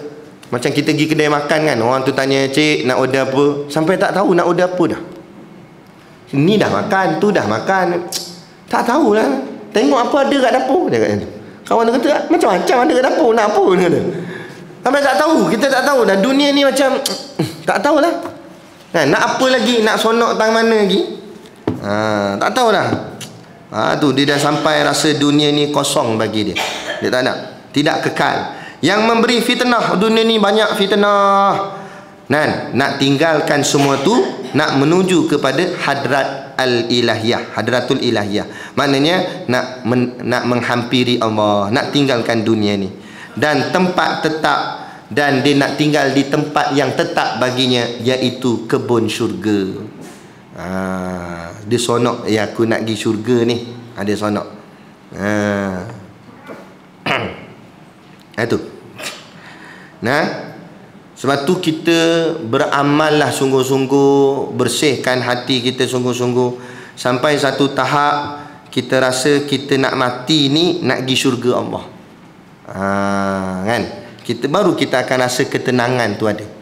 Macam kita pergi kedai makan kan, orang tu tanya, cik nak order apa, sampai tak tahu nak order apa dah. Ni dah makan, tu dah makan, tak tahulah. Tengok apa ada kat dapur, dia kata. Kawan dia kata macam-macam ada kat dapur, nak apa, dia kata. Sampai tak tahu, kita tak tahu dah. Dunia ni macam tak tahulah kan, nak apa lagi, nak sonok tang mana lagi, tak tahu dah. Tu dia dah sampai rasa dunia ni kosong bagi dia. Dia tak nak, tidak kekal. Yang memberi fitnah, dunia ni banyak fitnah. Nak tinggalkan semua tu, nak menuju kepada hadrat al-ilahiyah, hadratul ilahiyah. Maknanya nak menghampiri Allah, nak tinggalkan dunia ni. Dan tempat tetap, dan dia nak tinggal di tempat yang tetap baginya, iaitu kebun syurga. Dia sonok, aku nak pergi syurga ni. Dia sonok. Itu. Sebab tu kita beramallah sungguh-sungguh, bersihkan hati kita sungguh-sungguh, sampai satu tahap kita rasa kita nak mati ni, nak pergi syurga Allah. Kan? Baru kita akan rasa ketenangan tu ada.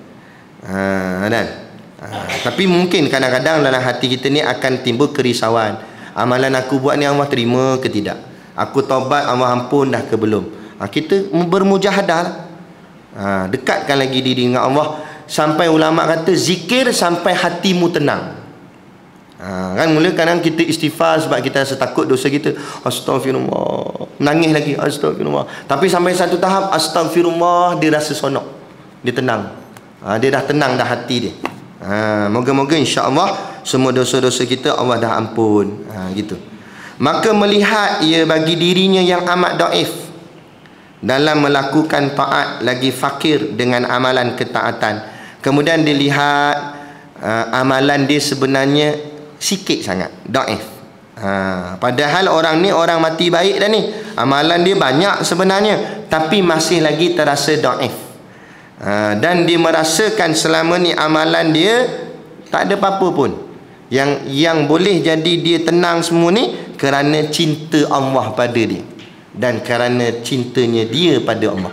Tapi mungkin kadang-kadang dalam hati kita ni akan timbul kerisauan. Amalan aku buat ni Allah terima ke tidak? Aku taubat Allah ampun dah ke belum? Kita bermujahadah lah. Dekatkan lagi diri dengan Allah. Sampai ulama kata zikir sampai hatimu tenang. Kan mula kadang kita istighfar sebab kita rasa takut dosa kita, astagfirullah, menangis lagi, astagfirullah. Tapi sampai satu tahap astagfirullah, dia rasa sonok, dia tenang. Dia dah tenang dah hati dia. Moga-moga insya-Allah semua dosa-dosa kita Allah dah ampun. Gitu. Maka melihat ia bagi dirinya yang amat dhaif dalam melakukan taat, lagi fakir dengan amalan ketaatan. Kemudian dilihat amalan dia sebenarnya sikit sangat, dhaif. Padahal orang ni orang mati baik dah ni, amalan dia banyak sebenarnya, tapi masih lagi terasa dhaif. Dan dia merasakan selama ni amalan dia tak ada apa-apa pun. Yang boleh jadi dia tenang semua ni kerana cinta Allah pada dia, dan kerana cintanya dia pada Allah.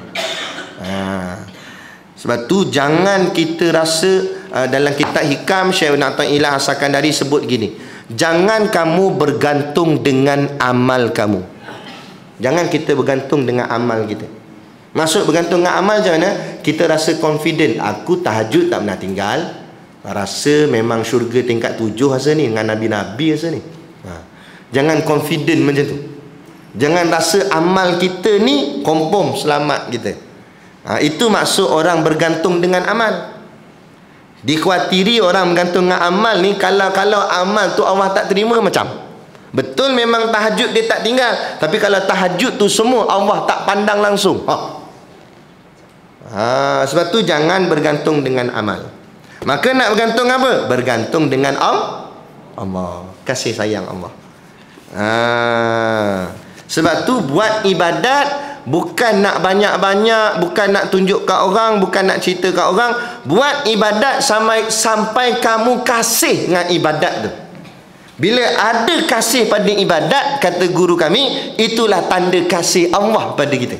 Sebab tu jangan kita rasa, dalam kitab Hikam Syekh Na'ata'illah As-Sakandari sebut gini, jangan kamu bergantung dengan amal kamu. Jangan kita bergantung dengan amal kita. Maksud bergantung dengan amal macam mana? Kita rasa confident, aku tahajud tak pernah tinggal, rasa memang syurga tingkat 7 rasa ni, dengan Nabi-Nabi rasa ni. Jangan confident macam tu. Jangan rasa amal kita ni confirm selamat kita. Itu maksud orang bergantung dengan amal. Dikhawatiri orang bergantung dengan amal ni, kalau amal tu Allah tak terima macam. Betul memang tahajud dia tak tinggal, tapi kalau tahajud tu semua Allah tak pandang langsung. Sebab tu jangan bergantung dengan amal. Maka nak bergantung apa? Bergantung dengan Allah. Kasih sayang Allah. Sebab tu buat ibadat bukan nak banyak-banyak, bukan nak tunjuk kat orang, bukan nak cerita kat orang. Buat ibadat sampai kamu kasih dengan ibadat tu. Bila ada kasih pada ibadat, kata guru kami, itulah tanda kasih Allah pada kita.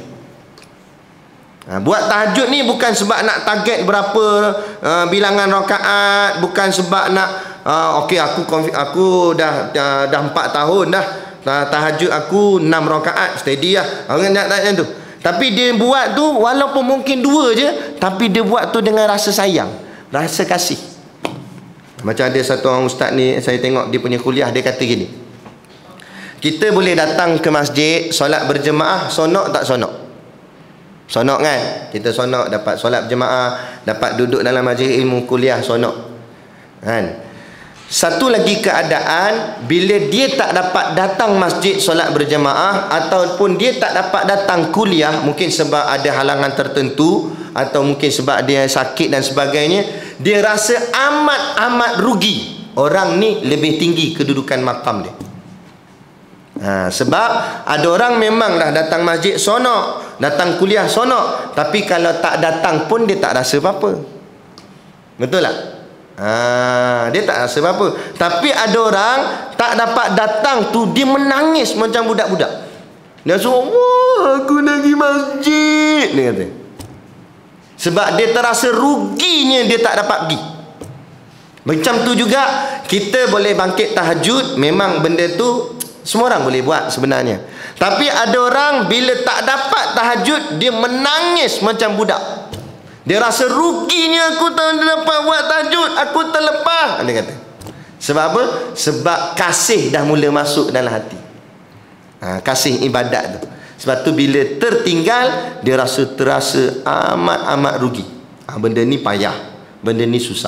Buat tahajud ni bukan sebab nak target berapa bilangan rakaat, bukan sebab nak okey aku dah 4 tahun dah tahajud aku 6 rakaat steady lah. Orang nak macam tu. Tapi dia buat tu walaupun mungkin 2 je, tapi dia buat tu dengan rasa sayang, rasa kasih. Macam ada satu orang ustaz ni, saya tengok dia punya kuliah, dia kata gini, kita boleh datang ke masjid solat berjemaah, sonok tak sonok? Sonok kan? Kita sonok, dapat solat berjemaah, dapat duduk dalam majlis ilmu kuliah, sonok kan? Satu lagi keadaan, bila dia tak dapat datang masjid solat berjemaah, ataupun dia tak dapat datang kuliah, mungkin sebab ada halangan tertentu, atau mungkin sebab dia sakit dan sebagainya, dia rasa amat rugi. Orang ni lebih tinggi kedudukan makam dia. Sebab ada orang memang dah datang masjid sonok, datang kuliah sonok, tapi kalau tak datang pun dia tak rasa apa-apa. Betul tak? Dia tak rasa apa-apa. Tapi ada orang tak dapat datang tu, dia menangis macam budak-budak. Dia suruh, wah, aku nak pergi masjid, dia kata. Sebab dia terasa ruginya dia tak dapat pergi. Macam tu juga kita boleh bangkit tahajud. Memang benda tu semua orang boleh buat sebenarnya. Tapi ada orang bila tak dapat tahajud, dia menangis macam budak. Dia rasa ruginya aku tak dapat buat tahajud, aku terlepas, dia kata. Sebab apa? Sebab kasih dah mula masuk dalam hati. Kasih ibadat tu. Sebab tu bila tertinggal, dia terasa amat rugi. Benda ni payah, benda ni susah.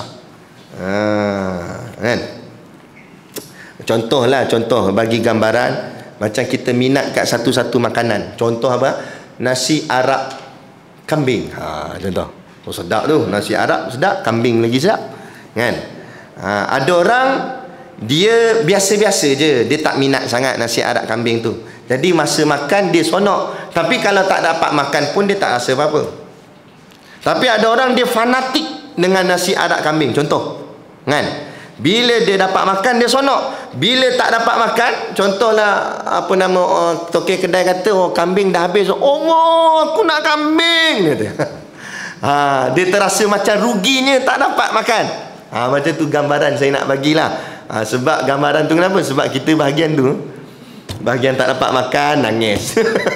Kan? Contoh bagi gambaran, macam kita minat kat satu-satu makanan. Contoh apa? Nasi Arab kambing. Contoh. Sedap tu, nasi Arab sedap, kambing lagi sedap. Kan? Ada orang dia biasa-biasa je, dia tak minat sangat nasi Arab kambing tu. Jadi masa makan dia seronok, tapi kalau tak dapat makan pun dia tak rasa apa-apa. Tapi ada orang dia fanatik dengan nasi Arab kambing, contoh. Kan? Bila dia dapat makan dia seronok. Bila tak dapat makan, contohlah apa nama tokek kedai kata, kambing dah habis. Allah, aku nak kambing, dia dia terasa macam ruginya tak dapat makan. Macam tu gambaran saya nak bagilah. Sebab gambaran tu kenapa? Sebab kita bahagian tak dapat makan, nangis.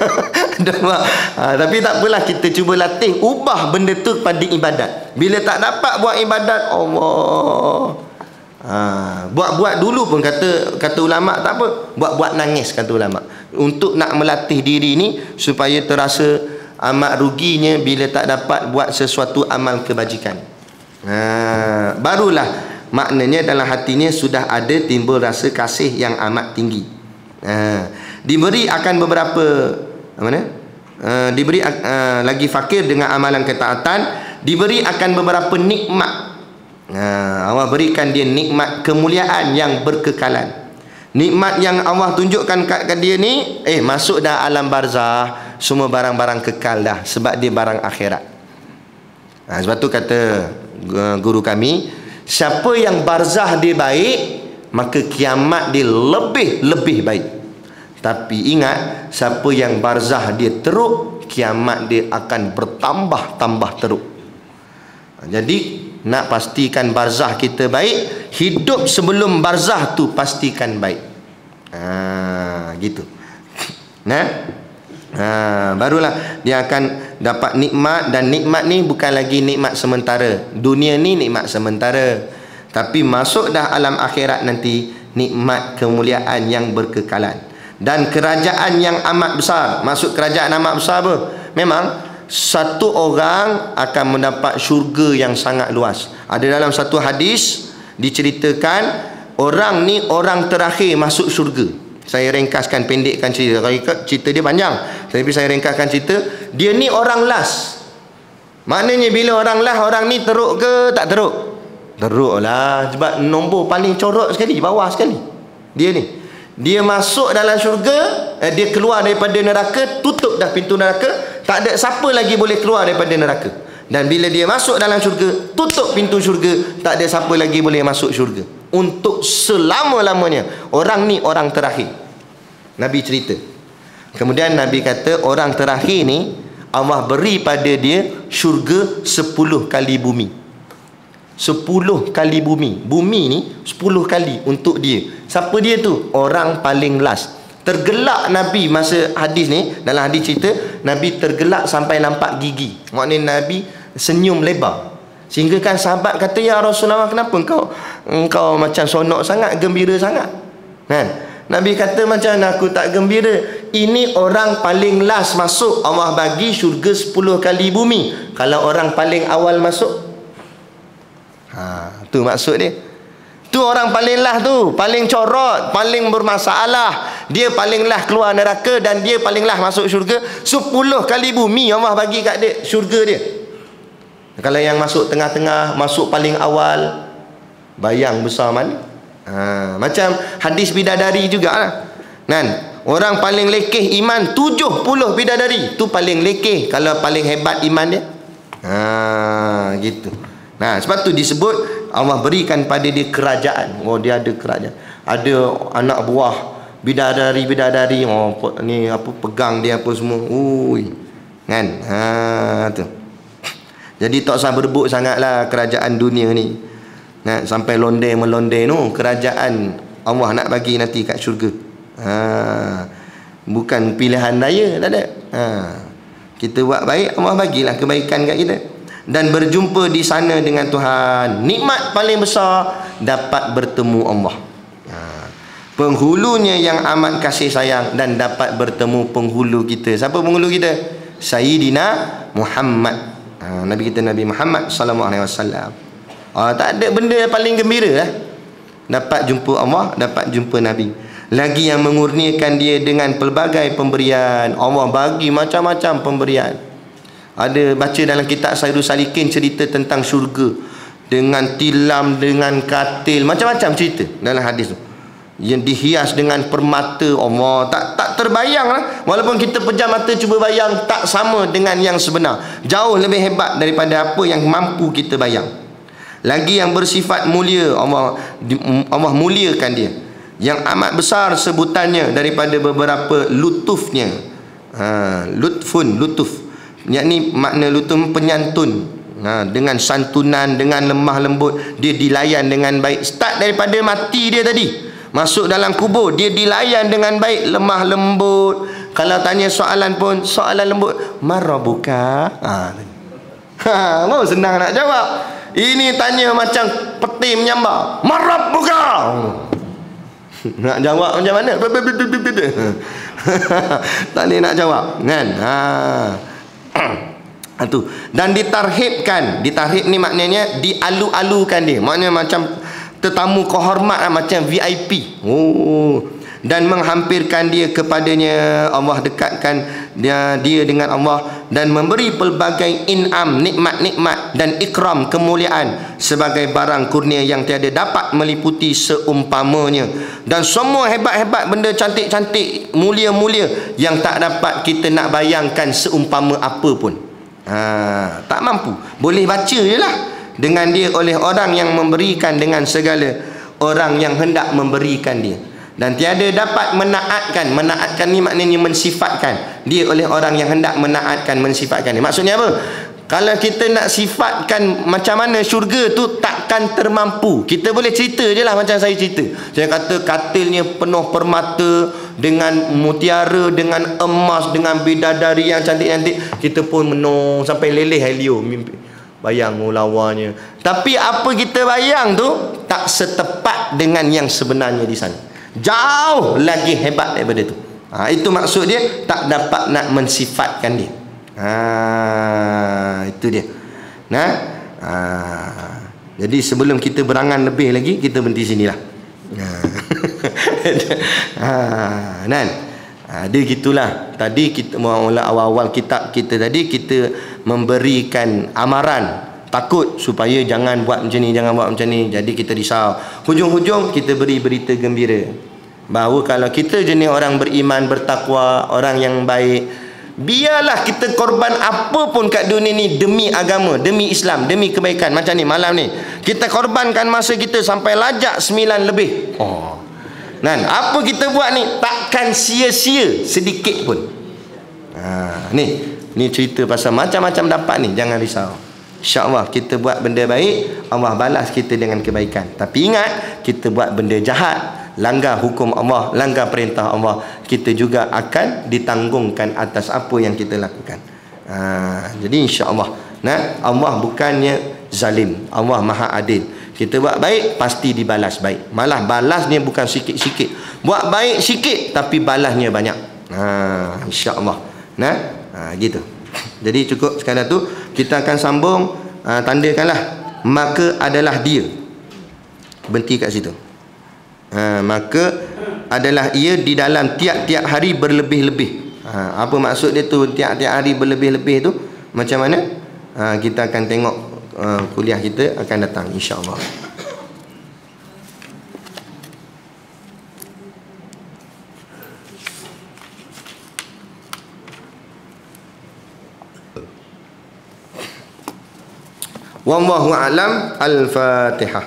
Tapi tak apalah, kita cuba latih, ubah benda tu pada ibadat. Bila tak dapat buat ibadat, Allah, buat dulu pun kata ulama tak apa, buat nangis kata ulama, untuk nak melatih diri ni supaya terasa amat ruginya bila tak dapat buat sesuatu amal kebajikan. Barulah maknanya dalam hatinya sudah ada timbul rasa kasih yang amat tinggi. Diberi akan beberapa diberi lagi fakir dengan amalan ketaatan, diberi akan beberapa nikmat. Allah berikan dia nikmat kemuliaan yang berkekalan. Nikmat yang Allah tunjukkan kat dia ni, masuk dah alam barzah, semua barang-barang kekal dah, sebab dia barang akhirat. Sebab tu kata guru kami, siapa yang barzah dia baik, maka kiamat dia lebih baik. Tapi ingat, siapa yang barzah dia teruk, kiamat dia akan bertambah teruk. Jadi nak pastikan barzah kita baik, hidup sebelum barzah tu pastikan baik. Gitu. Barulah dia akan dapat nikmat. Dan nikmat ni bukan lagi nikmat sementara. Dunia ni nikmat sementara, tapi masuk dah alam akhirat nanti, nikmat kemuliaan yang berkekalan dan kerajaan yang amat besar. Masuk kerajaan amat besar apa? Memang satu orang akan mendapat syurga yang sangat luas. Ada dalam satu hadis diceritakan, orang ni orang terakhir masuk syurga. Saya ringkaskan, pendekkan cerita dia panjang, tapi saya ringkaskan cerita. Dia ni orang last. Maknanya bila orang last, orang ni teruk ke tak teruk? Teruk lah, sebab nombor paling corot sekali, bawah sekali. Dia masuk dalam syurga, dia keluar daripada neraka, tutup dah pintu neraka, tak ada siapa lagi boleh keluar daripada neraka. Dan bila dia masuk dalam syurga, tutup pintu syurga, tak ada siapa lagi boleh masuk syurga untuk selama-lamanya. Orang ni orang terakhir, Nabi cerita. Kemudian Nabi kata, orang terakhir ni Allah beri pada dia syurga 10 kali bumi. 10 kali bumi. Bumi ni 10 kali untuk dia. Siapa dia tu? Orang paling last. Tergelak Nabi masa hadis ni, dalam hadis cerita, Nabi tergelak sampai nampak gigi. Maknanya Nabi senyum lebar. Sehingga kan sahabat kata, ya Rasulullah, kenapa engkau macam sonok sangat, gembira sangat? Kan? Nabi kata, macam mana aku tak gembira? Ini orang paling last masuk, Allah bagi syurga 10 kali bumi. Kalau orang paling awal masuk, tu maksud dia. Tu orang paling last tu, paling corot, paling bermasalah. Dia paling last keluar neraka dan dia paling last masuk syurga. 10 kali bumi Allah bagi kat dia syurga dia. Kalau yang masuk tengah-tengah, masuk paling awal, bayang besar mana? Macam hadis bidadari jugalah. Kan? Orang paling lekeh iman 70 bidadari. Tu paling lekeh kalau paling hebat iman dia. Gitu. Nah, sebab tu disebut Allah berikan pada dia kerajaan. Dia ada kerajaan. Ada anak buah bidadari-bidadari. Ni apa, pegang dia apa semua. Kan? Tu. Jadi tak usah berebut sangatlah kerajaan dunia ni. Nah, sampai londe-melonde tu kerajaan Allah nak bagi nanti kat syurga. Bukan pilihan raya, tak ada. Kita buat baik, Allah bagilah kebaikan kat kita. Dan berjumpa di sana dengan Tuhan. Nikmat paling besar dapat bertemu Allah. Penghulunya yang amat kasih sayang dan dapat bertemu penghulu kita. Siapa penghulu kita? Sayyidina Muhammad. Nabi kita Nabi Muhammad sallallahu alaihi wasallam. Tak ada benda yang paling gembira lah. Dapat jumpa Allah, dapat jumpa Nabi. Lagi yang mengurniakan dia dengan pelbagai pemberian. Allah bagi macam-macam pemberian. Ada baca dalam kitab Sayyidus Salikin cerita tentang syurga, dengan tilam, dengan katil, macam-macam cerita dalam hadis tu, yang dihias dengan permata. Allah tak terbayang lah. Walaupun kita pejam mata cuba bayang, tak sama dengan yang sebenar. Jauh lebih hebat daripada apa yang mampu kita bayang. Lagi yang bersifat mulia, Allah muliakan dia, yang amat besar sebutannya daripada beberapa lutufnya. Lutuf, yakni makna lutuf penyantun. Dengan santunan, dengan lemah lembut, dia dilayan dengan baik. Start daripada mati dia tadi, masuk dalam kubur, dia dilayan dengan baik, lemah lembut. Kalau tanya soalan pun soalan lembut. Marabuka? Mau senang nak jawab. Ini tanya macam peti menyambar. Marabuka? Nak jawab macam mana? Tak boleh nak jawab, kan? Itu. Dan ditarhibkan. Ditarhib ni maknanya dialu-alukan dia. Maknanya macam tetamu kehormat, macam VIP. Dan menghampirkan dia kepadanya. Allah dekatkan dia dengan Allah, dan memberi pelbagai in'am, nikmat-nikmat dan ikram, kemuliaan sebagai barang kurnia yang tiada dapat meliputi seumpamanya. Dan semua hebat-hebat benda, cantik-cantik, mulia-mulia, yang tak dapat kita nak bayangkan seumpama apa pun. Tak mampu. Boleh baca je lah. Dengan dia oleh orang yang memberikan, dengan segala orang yang hendak memberikan dia. Dan tiada dapat menaatkan. Menaatkan ni maknanya mensifatkan dia oleh orang yang hendak menaatkan, mensifatkan dia. Maksudnya apa? Kalau kita nak sifatkan macam mana syurga tu, takkan termampu. Kita boleh cerita je lah, macam saya cerita. Saya kata katilnya penuh permata, dengan mutiara, dengan emas, dengan bidadari yang cantik-cantik. Kita pun menung sampai leleh helio mimpi, bayang lawanya. Tapi apa kita bayang tu tak setepat dengan yang sebenarnya di sana. Jauh lagi hebat daripada tu. Itu maksud dia, tak dapat nak mensifatkan dia. Itu dia. Jadi sebelum kita berangan lebih lagi, kita berhenti sinilah. Dia gitulah. Tadi kita mula awal-awal kitab kita tadi, kita memberikan amaran, takut supaya jangan buat macam ni, jangan buat macam ni. Jadi kita risau. Hujung-hujung kita beri berita gembira bahawa kalau kita jenis orang beriman, bertakwa, orang yang baik, biarlah kita korban apa pun kat dunia ni demi agama, demi Islam, demi kebaikan. Macam ni malam ni kita korbankan masa kita sampai lajak 9 lebih. Apa kita buat ni takkan sia-sia sedikit pun. Ni cerita pasal macam-macam dapat ni. Jangan risau. InsyaAllah kita buat benda baik, Allah balas kita dengan kebaikan. Tapi ingat, kita buat benda jahat, langgar hukum Allah, langgar perintah Allah, kita juga akan ditanggungkan atas apa yang kita lakukan. Jadi insya-Allah, Allah bukannya zalim, Allah Maha Adil. Kita buat baik pasti dibalas baik. Malah balasnya bukan sikit-sikit. Buat baik sikit tapi balasnya banyak. Insya-Allah. Gitu. Jadi cukup sekadar tu. Kita akan sambung. Tandakanlah maka adalah dia. Berhenti kat situ. Maka adalah ia di dalam tiap-tiap hari berlebih-lebih. Apa maksud dia tu tiap-tiap hari berlebih-lebih tu? Macam mana? Kita akan tengok kuliah kita akan datang insya-Allah. Wallahu a'lam. Al-Fatihah.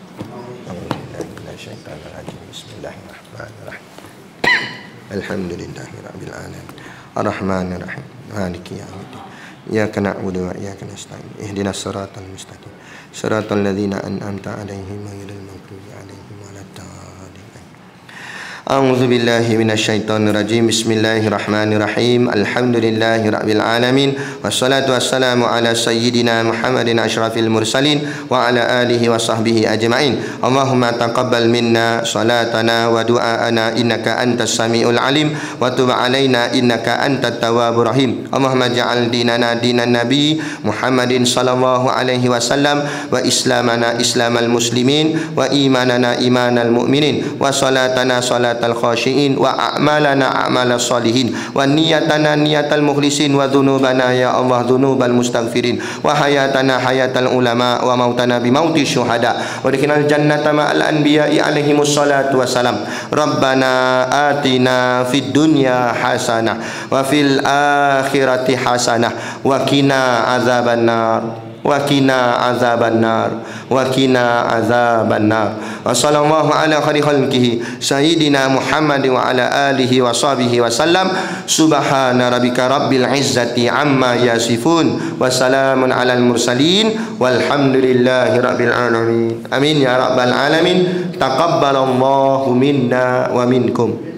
Bismillahirrahmanirrahim. Alhamdulillahirabbil alamin. Arrahmanirrahim. Maliki yaumiddin. إياك نعبد وإياك نستعين اهدنا الصراط المستقيم صراط الذين أنعمت عليهم غير المغضوب عليهم ولا الضالين. أعوذ بالله من الشيطان الرجيم. بسم الله الرحمن الرحيم. الحمد لله رب العالمين والصلاة والسلام على سيدنا محمد أشرف المرسلين وعلى آله وصحبه أجمعين. اللهم تقبل منا صلاتنا ودعاءنا إنك أنت السميع العليم وتب علينا إنك أنت التواب الرحيم. اللهم اجعل ديننا دين النبي محمد صلى الله عليه وسلم وإسلامنا إسلام المسلمين وإيماننا إيمان المؤمنين وصلاتنا صلاة الخاشعين وأعمالنا أعمال الصالحين ونيتنا نية المخلصين وذنوبنا يا الله ذنوب المستغفرين وحياتنا حياة العلماء وموتنا بموت الشهداء ودخلنا الجنة مع الأنبياء عليهم الصلاة والسلام. ربنا آتنا في الدنيا حسنة وفي الآخرة حسنة وقنا عذاب النار وقنا عذاب النار وقنا عذاب النار. وصلى الله على خير خلقه سيدنا محمد وعلى آله وصحبه وسلم. سبحان ربك رب العزة عما يصفون وسلام على المرسلين والحمد لله رب العالمين. آمين يا رب العالمين. تقبل الله منا ومنكم.